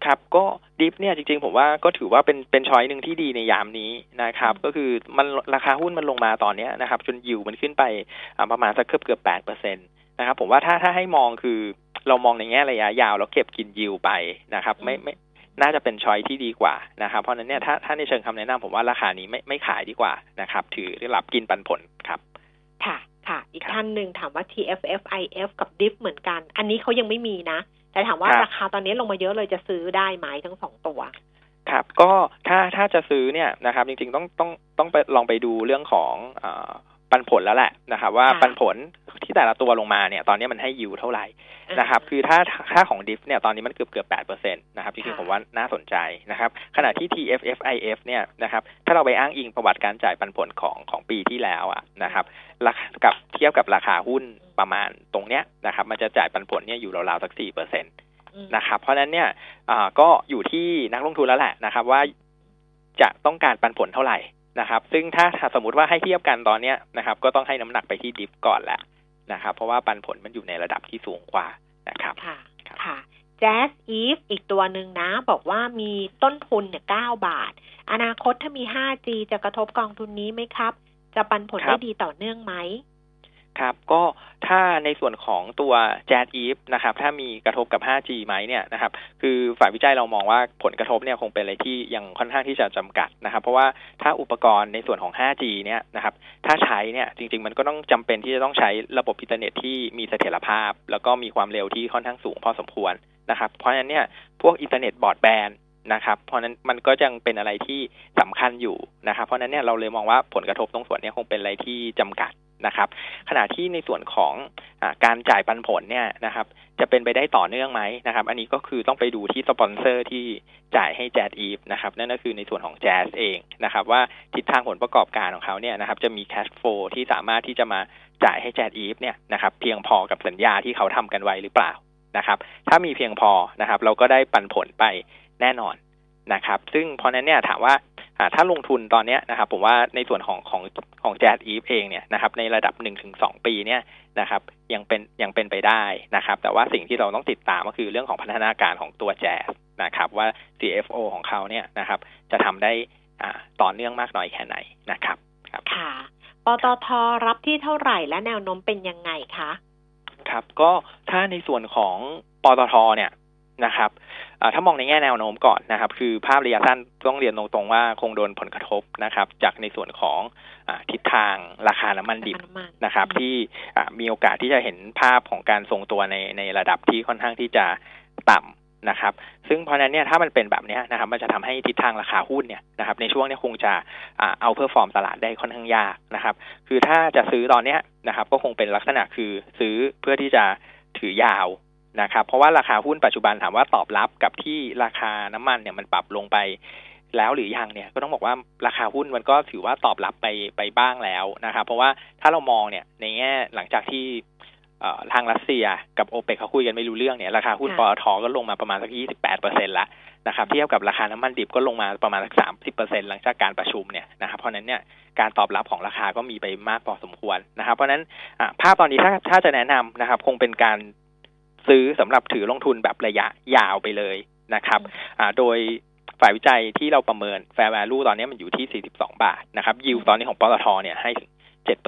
ครับก็ดิฟเนี่ยจริงๆผมว่าก็ถือว่าเป็นช้อยหนึ่งที่ดีในยามนี้นะครับก็คือมันราคาหุ้นมันลงมาตอนนี้นะครับจนยิวมันขึ้นไปประมาณสักเกือบ 8% นะครับผมว่าถ้าให้มองคือเรามองในแง่ระยะยาวแล้วเก็บกินยิวไปนะครับไม่น่าจะเป็นช้อยที่ดีกว่านะครับเพราะนั้นเนี่ยถ้าในเชิงคำแนะนำผมว่าราคานี้ไม่ขายดีกว่านะครับถือได้รับกินปันผลครับค่ะอีกท่านหนึ่งถามว่า TFFIF กับ DIF เหมือนกันอันนี้เขายังไม่มีนะแต่ถามว่าราคาตอนนี้ลงมาเยอะเลยจะซื้อได้ไหมทั้ง2ตัวครับก็ถ้าจะซื้อเนี่ยนะครับจริงๆต้องไปลองไปดูเรื่องของปันผลแล้วแหละนะครับว่าปันผลที่แต่ละตัวลงมาเนี่ยตอนนี้มันให้ยิวเท่าไหร่นะครับคือถ้าของ DIF เนี่ยตอนนี้มันเกือบ 8% นะครับจริงๆผมว่าน่าสนใจนะครับขณะที่ TFFIF เนี่ยนะครับถ้าเราไปอ้างอิงประวัติการจ่ายปันผลของปีที่แล้วนะครับกับเทียบกับราคาหุ้นประมาณตรงเนี้ยนะครับมันจะจ่ายปันผลเนี่ยอยู่ราวๆสัก 4% นะครับเพราะฉะนั้นเนี่ยก็อยู่ที่นักลงทุนแล้วแหละนะครับว่าจะต้องการปันผลเท่าไหร่นะครับซึ่งถ้าสมมุติว่าให้เทียบกันตอนเนี้ยนะครับก็ต้องให้น้ำหนักไปที่ DIF ก่อนแหละนะครับเพราะว่าปันผลมันอยู่ในระดับที่สูงกว่านะครับค่ะ Jazz Eve อีกตัวหนึ่งนะบอกว่ามีต้นทุนเนี่ย9 บาทอนาคตถ้ามี 5G จะกระทบกองทุนนี้ไหมครับจะปันผลได้ดีต่อเนื่องไหมครับก็ถ้าในส่วนของตัว Jazz Eve นะครับถ้ามีกระทบกับ 5G ไหมเนี่ยนะครับคือฝ่ายวิจัยเรามองว่าผลกระทบเนี่ยคงเป็นอะไรที่ยังค่อนข้างที่จะจำกัดนะครับเพราะว่าถ้าอุปกรณ์ในส่วนของ 5G เนี่ยนะครับถ้าใช้เนี่ยจริงๆมันก็ต้องจำเป็นที่จะต้องใช้ระบบอินเทอร์เน็ตที่มีเสถียรภาพแล้วก็มีความเร็วที่ค่อนข้างสูงพอสมควรนะครับเพราะฉะนั้นเนี่ยพวกอินเทอร์เน็ตบรอดแบนด์นะครับเพราะนั้นมันก็ยังเป็นอะไรที่สำคัญอยู่นะครับเพราะนั้นเนี่ยเราเลยมองว่าผลกระทบตรงส่วนนี้คงเป็นอะไรที่จำกัดนะครับขณะที่ในส่วนของการจ่ายปันผลเนี่ยนะครับจะเป็นไปได้ต่อเนื่องไหมนะครับอันนี้ก็คือต้องไปดูที่สปอนเซอร์ที่จ่ายให้ Jazz Eve นะครับนั่นก็คือในส่วนของ Jazz เองนะครับว่าทิศทางผลประกอบการของเขาเนี่ยนะครับจะมี cash flow ที่สามารถที่จะมาจ่ายให้ Jazz Eve เนี่ยนะครับเพียงพอกับสัญญาที่เขาทำกันไว้หรือเปล่านะครับถ้ามีเพียงพอนะครับเราก็ได้ปันผลไปแน่นอนนะครับซึ่งเพราะนั้นเนี่ยถามว่าถ้าลงทุนตอนนี้นะครับผมว่าในส่วนของ Jazz Eve เองเนี่ยนะครับในระดับ 1-2 ปีเนี่ยนะครับยังเป็นไปได้นะครับแต่ว่าสิ่งที่เราต้องติดตามก็คือเรื่องของพัฒนาการของตัว Jazz นะครับว่า CFO ของเขาเนี่ยนะครับจะทำได้ต่อเนื่องมากน้อยแค่ไหนนะครับค่ะปตท.รับที่เท่าไหร่และแนวโน้มเป็นยังไงคะครับก็ถ้าในส่วนของปตท.เนี่ยนะครับถ้ามองในแง่แนวโน้มก่อนนะครับคือภาพระยะสั้นต้องเรียนตรงๆว่าคงโดนผลกระทบนะครับจากในส่วนของทิศทางราคาน้ำมันดิบนะครับที่มีโอกาสที่จะเห็นภาพของการทรงตัวในระดับที่ค่อนข้างที่จะต่ำนะครับซึ่งเพราะนั้นเนี่ยถ้ามันเป็นแบบนี้นะครับมันจะทำให้ทิศทางราคาหุ้นเนี่ยนะครับในช่วงนี้คงจะเอาเพอร์ฟอร์มตลาดได้ค่อนข้างยากนะครับคือถ้าจะซื้อตอนนี้นะครับก็คงเป็นลักษณะคือซื้อเพื่อที่จะถือยาวนะครับเพราะว่าราคาหุ้นปัจจุบันถามว่าตอบรับกับที่ราคาน้ำมันเนี่ยมันปรับลงไปแล้วหรือยังเนี่ยก็ต้องบอกว่าราคาหุ้นมันก็ถือว่าตอบรับไปบ้างแล้วนะครับเพราะว่าถ้าเรามองเนี่ยในแง่หลังจากที่ทางรัสเซียกับโอเปกเขาคุยกันไม่รู้เรื่องเนี่ยราคาหุ้นปตท.ก็ลงมาประมาณสัก 28% ละนะครับเทียบกับราคาน้ำมันดิบก็ลงมาประมาณสัก 30% หลังจากการประชุมเนี่ยนะครับเพราะนั้นเนี่ยการตอบรับของราคาก็มีไปมากพอสมควรนะครับเพราะนั้นภาพตอนนี้ถ้าจะแนะนำนะครับคงเป็นการซื้อสำหรับถือลงทุนแบบระยะยาวไปเลยนะครับโดยฝ่ายวิจัยที่เราประเมิน Fair Value ตอนนี้มันอยู่ที่42 บาทนะครับยิวตอนนี้ของปตท.เนี่ยให้ถึง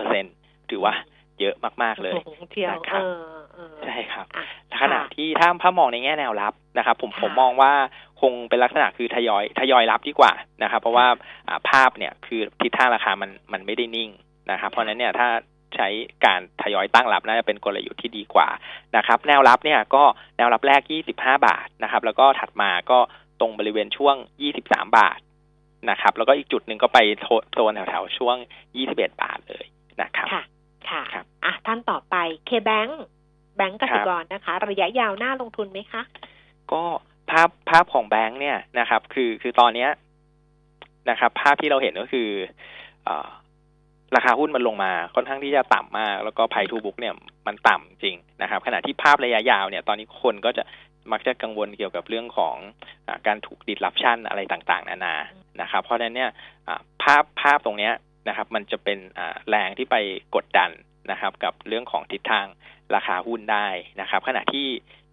7% ถือว่าเยอะมากๆเลยนะครับใช่ครับขณะที่ถ้ามองในแง่แนวรับนะครับผมมองว่าคงเป็นลักษณะคือทยอยรับดีกว่านะครับเพราะว่าภาพเนี่ยคือทิศทางราคามันไม่ได้นิ่งนะครับเพราะฉะนั้นเนี่ยถ้าใช้การทยอยตั้งรับน่าจะเป็นกลยุทธ์ที่ดีกว่านะครับแนวรับเนี่ยก็แนวรับแรก25 บาทนะครับแล้วก็ถัดมาก็ตรงบริเวณช่วง23 บาทนะครับแล้วก็อีกจุดหนึ่งก็ไปโซนแถวๆช่วง21 บาทเลยนะครับค่ะท่านต่อไป KBank แบงก์กสิกรนะคะระยะยาวน่าลงทุนไหมคะก็ภาพของแบงก์เนี่ยนะครับคือตอนนี้นะครับภาพที่เราเห็นก็คือราคาหุ้นมันลงมาค่อนข้างที่จะต่ำมากแล้วก็ Price to Book เนี่ยมันต่ำจริงนะครับขณะที่ภาพระยะยาวเนี่ยตอนนี้คนก็จะมักจะกังวลเกี่ยวกับเรื่องของการถูก disruption อะไรต่างๆนานานะครับเพราะฉะนั้นเนี่ยภาพตรงนี้นะครับมันจะเป็นแรงที่ไปกดดันนะครับกับเรื่องของทิศทางราคาหุ้นได้นะครับขณะที่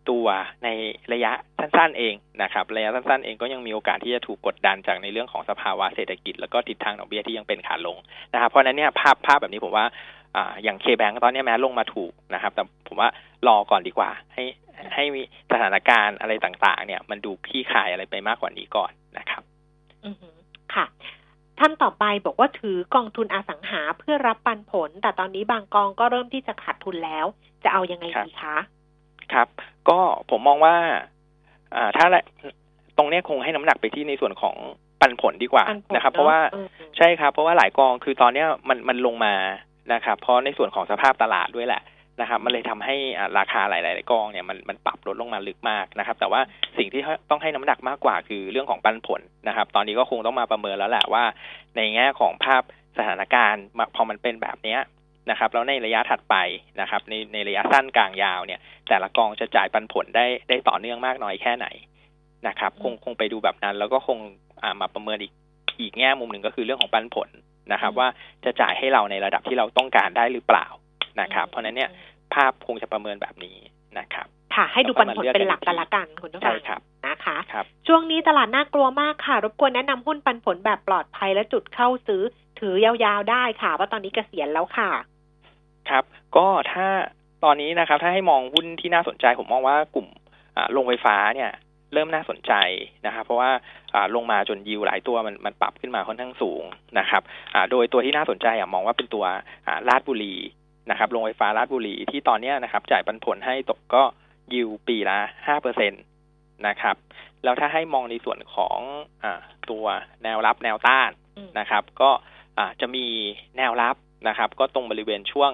ตัวในระยะสั้นๆเองนะครับระยะสั้นๆเองก็ยังมีโอกาสที่จะถูกกดดันจากในเรื่องของสภาวะเศรษฐกิจแล้วก็ทิศทางดอกเบี้ยที่ยังเป็นขาลงนะครับเพราะนั้นเนี่ยภาพแบบนี้ผมว่าอย่าง KBank ตอนนี้แม้ลงมาถูกนะครับแต่ผมว่ารอก่อนดีกว่าให้มีสถานการณ์อะไรต่างๆเนี่ยมันดูคลี่คลายอะไรไปมากกว่านี้ก่อนนะครับค่ะท่านต่อไปบอกว่าถือกองทุนอสังหาเพื่อรับปันผลแต่ตอนนี้บางกองก็เริ่มที่จะขาดทุนแล้วจะเอายังไงดีคะครับก็ผมมองว่าถ้าตรงนี้คงให้น้ำหนักไปที่ในส่วนของปันผลดีกว่านะครับเพราะว่าใช่ครับเพราะว่าหลายกองคือตอนนี้มันลงมานะครับเพราะในส่วนของสภาพตลาดด้วยแหละนะครับมันเลยทำให้ราคาหลายๆกองเนี่ยมันปรับลดลงมาลึกมากนะครับแต่ว่าสิ่งที่ต้องให้น้ำหนักมากกว่าคือเรื่องของปันผลนะครับตอนนี้ก็คงต้องมาประเมินแล้วแหละว่าในแง่ของภาพสถานการณ์พอมันเป็นแบบนี้นะครับแล้วในระยะถัดไปนะครับในระยะสั้นกลางยาวเนี่ยแต่ละกองจะจ่ายปันผลได้ต่อเนื่องมากน้อยแค่ไหนนะครับคงไปดูแบบนั้นแล้วก็คงมาประเมินอีกแง่มุมหนึ่งก็คือเรื่องของปันผลนะครับว่าจะจ่ายให้เราในระดับที่เราต้องการได้หรือเปล่านะครับเพราะนั้นเนี่ยภาพคงจะประเมินแบบนี้นะครับค่ะให้ดูปันผลเป็นหลักกันละกันคุณผู้ฟังนะคะช่วงนี้ตลาดน่ากลัวมากค่ะรบกวนแนะนำหุ้นปันผลแบบปลอดภัยและจุดเข้าซื้อถือยาวๆได้ค่ะเพราะตอนนี้เกษียณแล้วค่ะครับก็ถ้าตอนนี้นะครับถ้าให้มองหุ้นที่น่าสนใจผมมองว่ากลุ่มโรงไฟฟ้าเนี่ยเริ่มน่าสนใจนะครับเพราะว่าลงมาจนยิวหลายตัวมันปรับขึ้นมาค่อนข้างสูงนะครับโดยตัวที่น่าสนใจมองว่าเป็นตัวลาดบุรีนะครับโรงไฟฟ้าลาดบุรีที่ตอนนี้นะครับจ่ายปันผลให้ตกก็ยิวปีละ 5% นะครับแล้วถ้าให้มองในส่วนของตัวแนวรับแนวต้านนะครับก็จะมีแนวรับนะครับก็ตรงบริเวณช่วง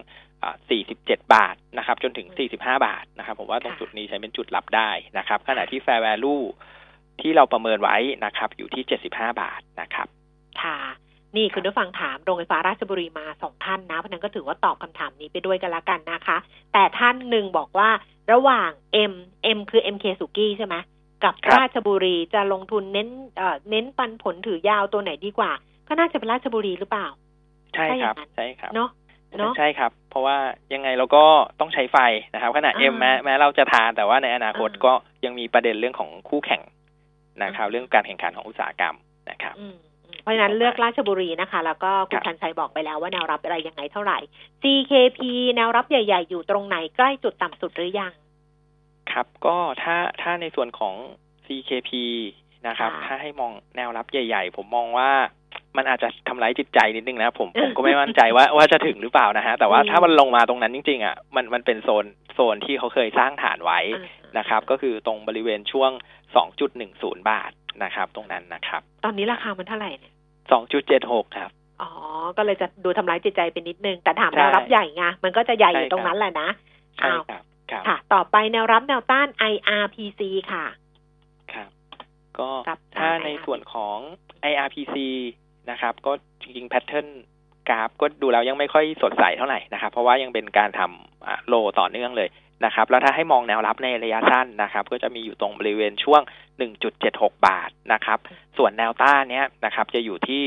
47 บาทนะครับจนถึง45 บาทนะครับผมว่าตรงจุดนี้ใช้เป็นจุดรับได้นะครับขณะที่ Fair Value ที่เราประเมินไว้นะครับอยู่ที่75 บาทนะครับค่ะนี่คุณผู้ฟังถามโรงไฟฟ้าราชบุรีมา2ท่านนะเพราะนั้นก็ถือว่าตอบคำถามนี้ไปด้วยกันละกันนะคะแต่ท่านหนึ่งบอกว่าระหว่าง M คือ MK สุกี้ใช่ไหมกับราชบุรีจะลงทุนเน้นปันผลถือยาวตัวไหนดีกว่าก็น่าจะเป็นราชบุรีหรือเปล่าใช่ครับใช่ครับเนาะใช่ครับเพราะว่ายังไงเราก็ต้องใช้ไฟนะครับขณะ M แม้เราจะทานแต่ว่าในอนาคตก็ยังมีประเด็นเรื่องของคู่แข่งนะครับเรื่องการแข่งขันของอุตสาหกรรมนะครับเพราะฉะนั้นเลือกราชบุรีนะคะแล้วก็คุณชันชัยบอกไปแล้วว่าแนวรับอะไรยังไงเท่าไหร่ CKP แนวรับใหญ่ๆอยู่ตรงไหนใกล้จุดต่ำสุดหรือยังครับก็ถ้าในส่วนของ CKP นะครับถ้าให้มองแนวรับใหญ่ๆผมมองว่ามันอาจจะทำร้ายจิตใจนิดนึงนะผมก็ไม่มั่นใจว่าจะถึงหรือเปล่านะฮะแต่ว่าถ้ามันลงมาตรงนั้นจริงๆมันเป็นโซนที่เขาเคยสร้างฐานไว้นะครับก็คือตรงบริเวณช่วง 2.10 บาทนะครับตรงนั้นนะครับตอนนี้ราคามันเท่าไหร่เนี่ย 2.76 ครับอ๋อก็เลยจะดูทำร้ายจิตใจเป็นนิดนึงแต่ถามแนวรับใหญ่ไงมันก็จะใหญ่อยู่ตรงนั้นแหละนะใช่ครับค่ะต่อไปแนวรับแนวต้าน IRPC ค่ะครับก็ถ้าในส่วนของ IRPC นะครับก็จริงๆแพทเทิร์นกราฟก็ดูแล้วยังไม่ค่อยสดใสเท่าไหร่นะครับเพราะว่ายังเป็นการทำโลต่อเนื่องเลยนะครับแล้วถ้าให้มองแนวรับในระยะสั้นนะครับก็จะมีอยู่ตรงบริเวณช่วง 1.76 บาทนะครับส่วนแนวต้านเนี้ยนะครับจะอยู่ที่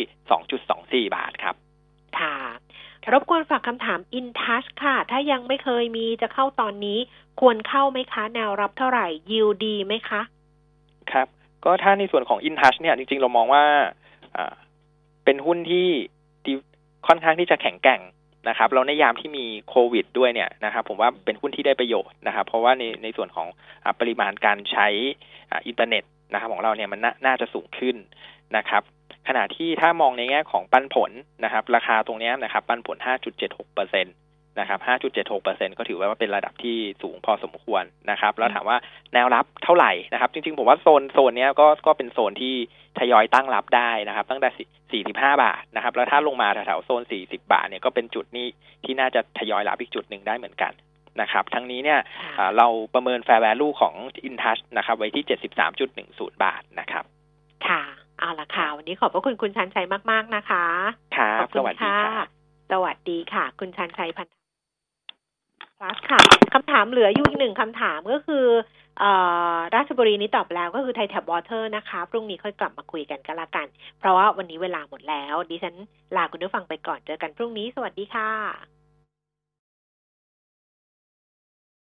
2.24 บาทครับค่ะรบกวนฝากคำถาม InTouch ค่ะถ้ายังไม่เคยมีจะเข้าตอนนี้ควรเข้าไหมคะแนวรับเท่าไหร่ยิวดีไหมคะครับก็ถ้าในส่วนของ InTouch เนี่ยจริงๆเรามองว่าเป็นหุ้นที่ค่อนข้างที่จะแข็งแกร่งนะครับแล้วในยามที่มีโควิดด้วยเนี่ยนะครับผมว่าเป็นหุ้นที่ได้ประโยชน์นะครับเพราะว่าในส่วนของปริมาณการใช้อินเทอร์เน็ตนะครับของเราเนี่ยมันน่าจะสูงขึ้นนะครับขณะที่ถ้ามองในแง่ของปันผลนะครับราคาตรงนี้นะครับปันผล 5.76% นะครับ 5.76% ก็ถือว่าเป็นระดับที่สูงพอสมควรนะครับแล้วถามว่าแนวรับเท่าไหร่นะครับจริงๆผมว่าโซนนี้ก็เป็นโซนที่ทยอยตั้งรับได้นะครับตั้งแต่45 บาทนะครับแล้วถ้าลงมาแถวๆโซน40 บาทเนี่ยก็เป็นจุดนี้ที่น่าจะทยอยรับอีกจุดหนึ่งได้เหมือนกันนะครับทั้งนี้เนี่ยเราประเมิน Fair Value ของ InTouch นะครับไว้ที่ 73.10 บาทนะครับค่ะเอาล่ะค่ะวันนี้ขอบพระคุณชันชัยมากๆนะคะครับสวัสดีค่ะสวัสดีค่ะคุณชันชัยพันธุ์ค่ะคำถามเหลืออยู่อีก1คำถามก็คือราชบุรีนี้ตอบแล้วก็คือไทยแท็บวอเตอร์นะคะพรุ่งนี้ค่อยกลับมาคุยกันก็แล้วกันเพราะว่าวันนี้เวลาหมดแล้วดิฉันลาคุณผู้ฟังไปก่อนเจอกันพรุ่งนี้สวัสดีค่ะ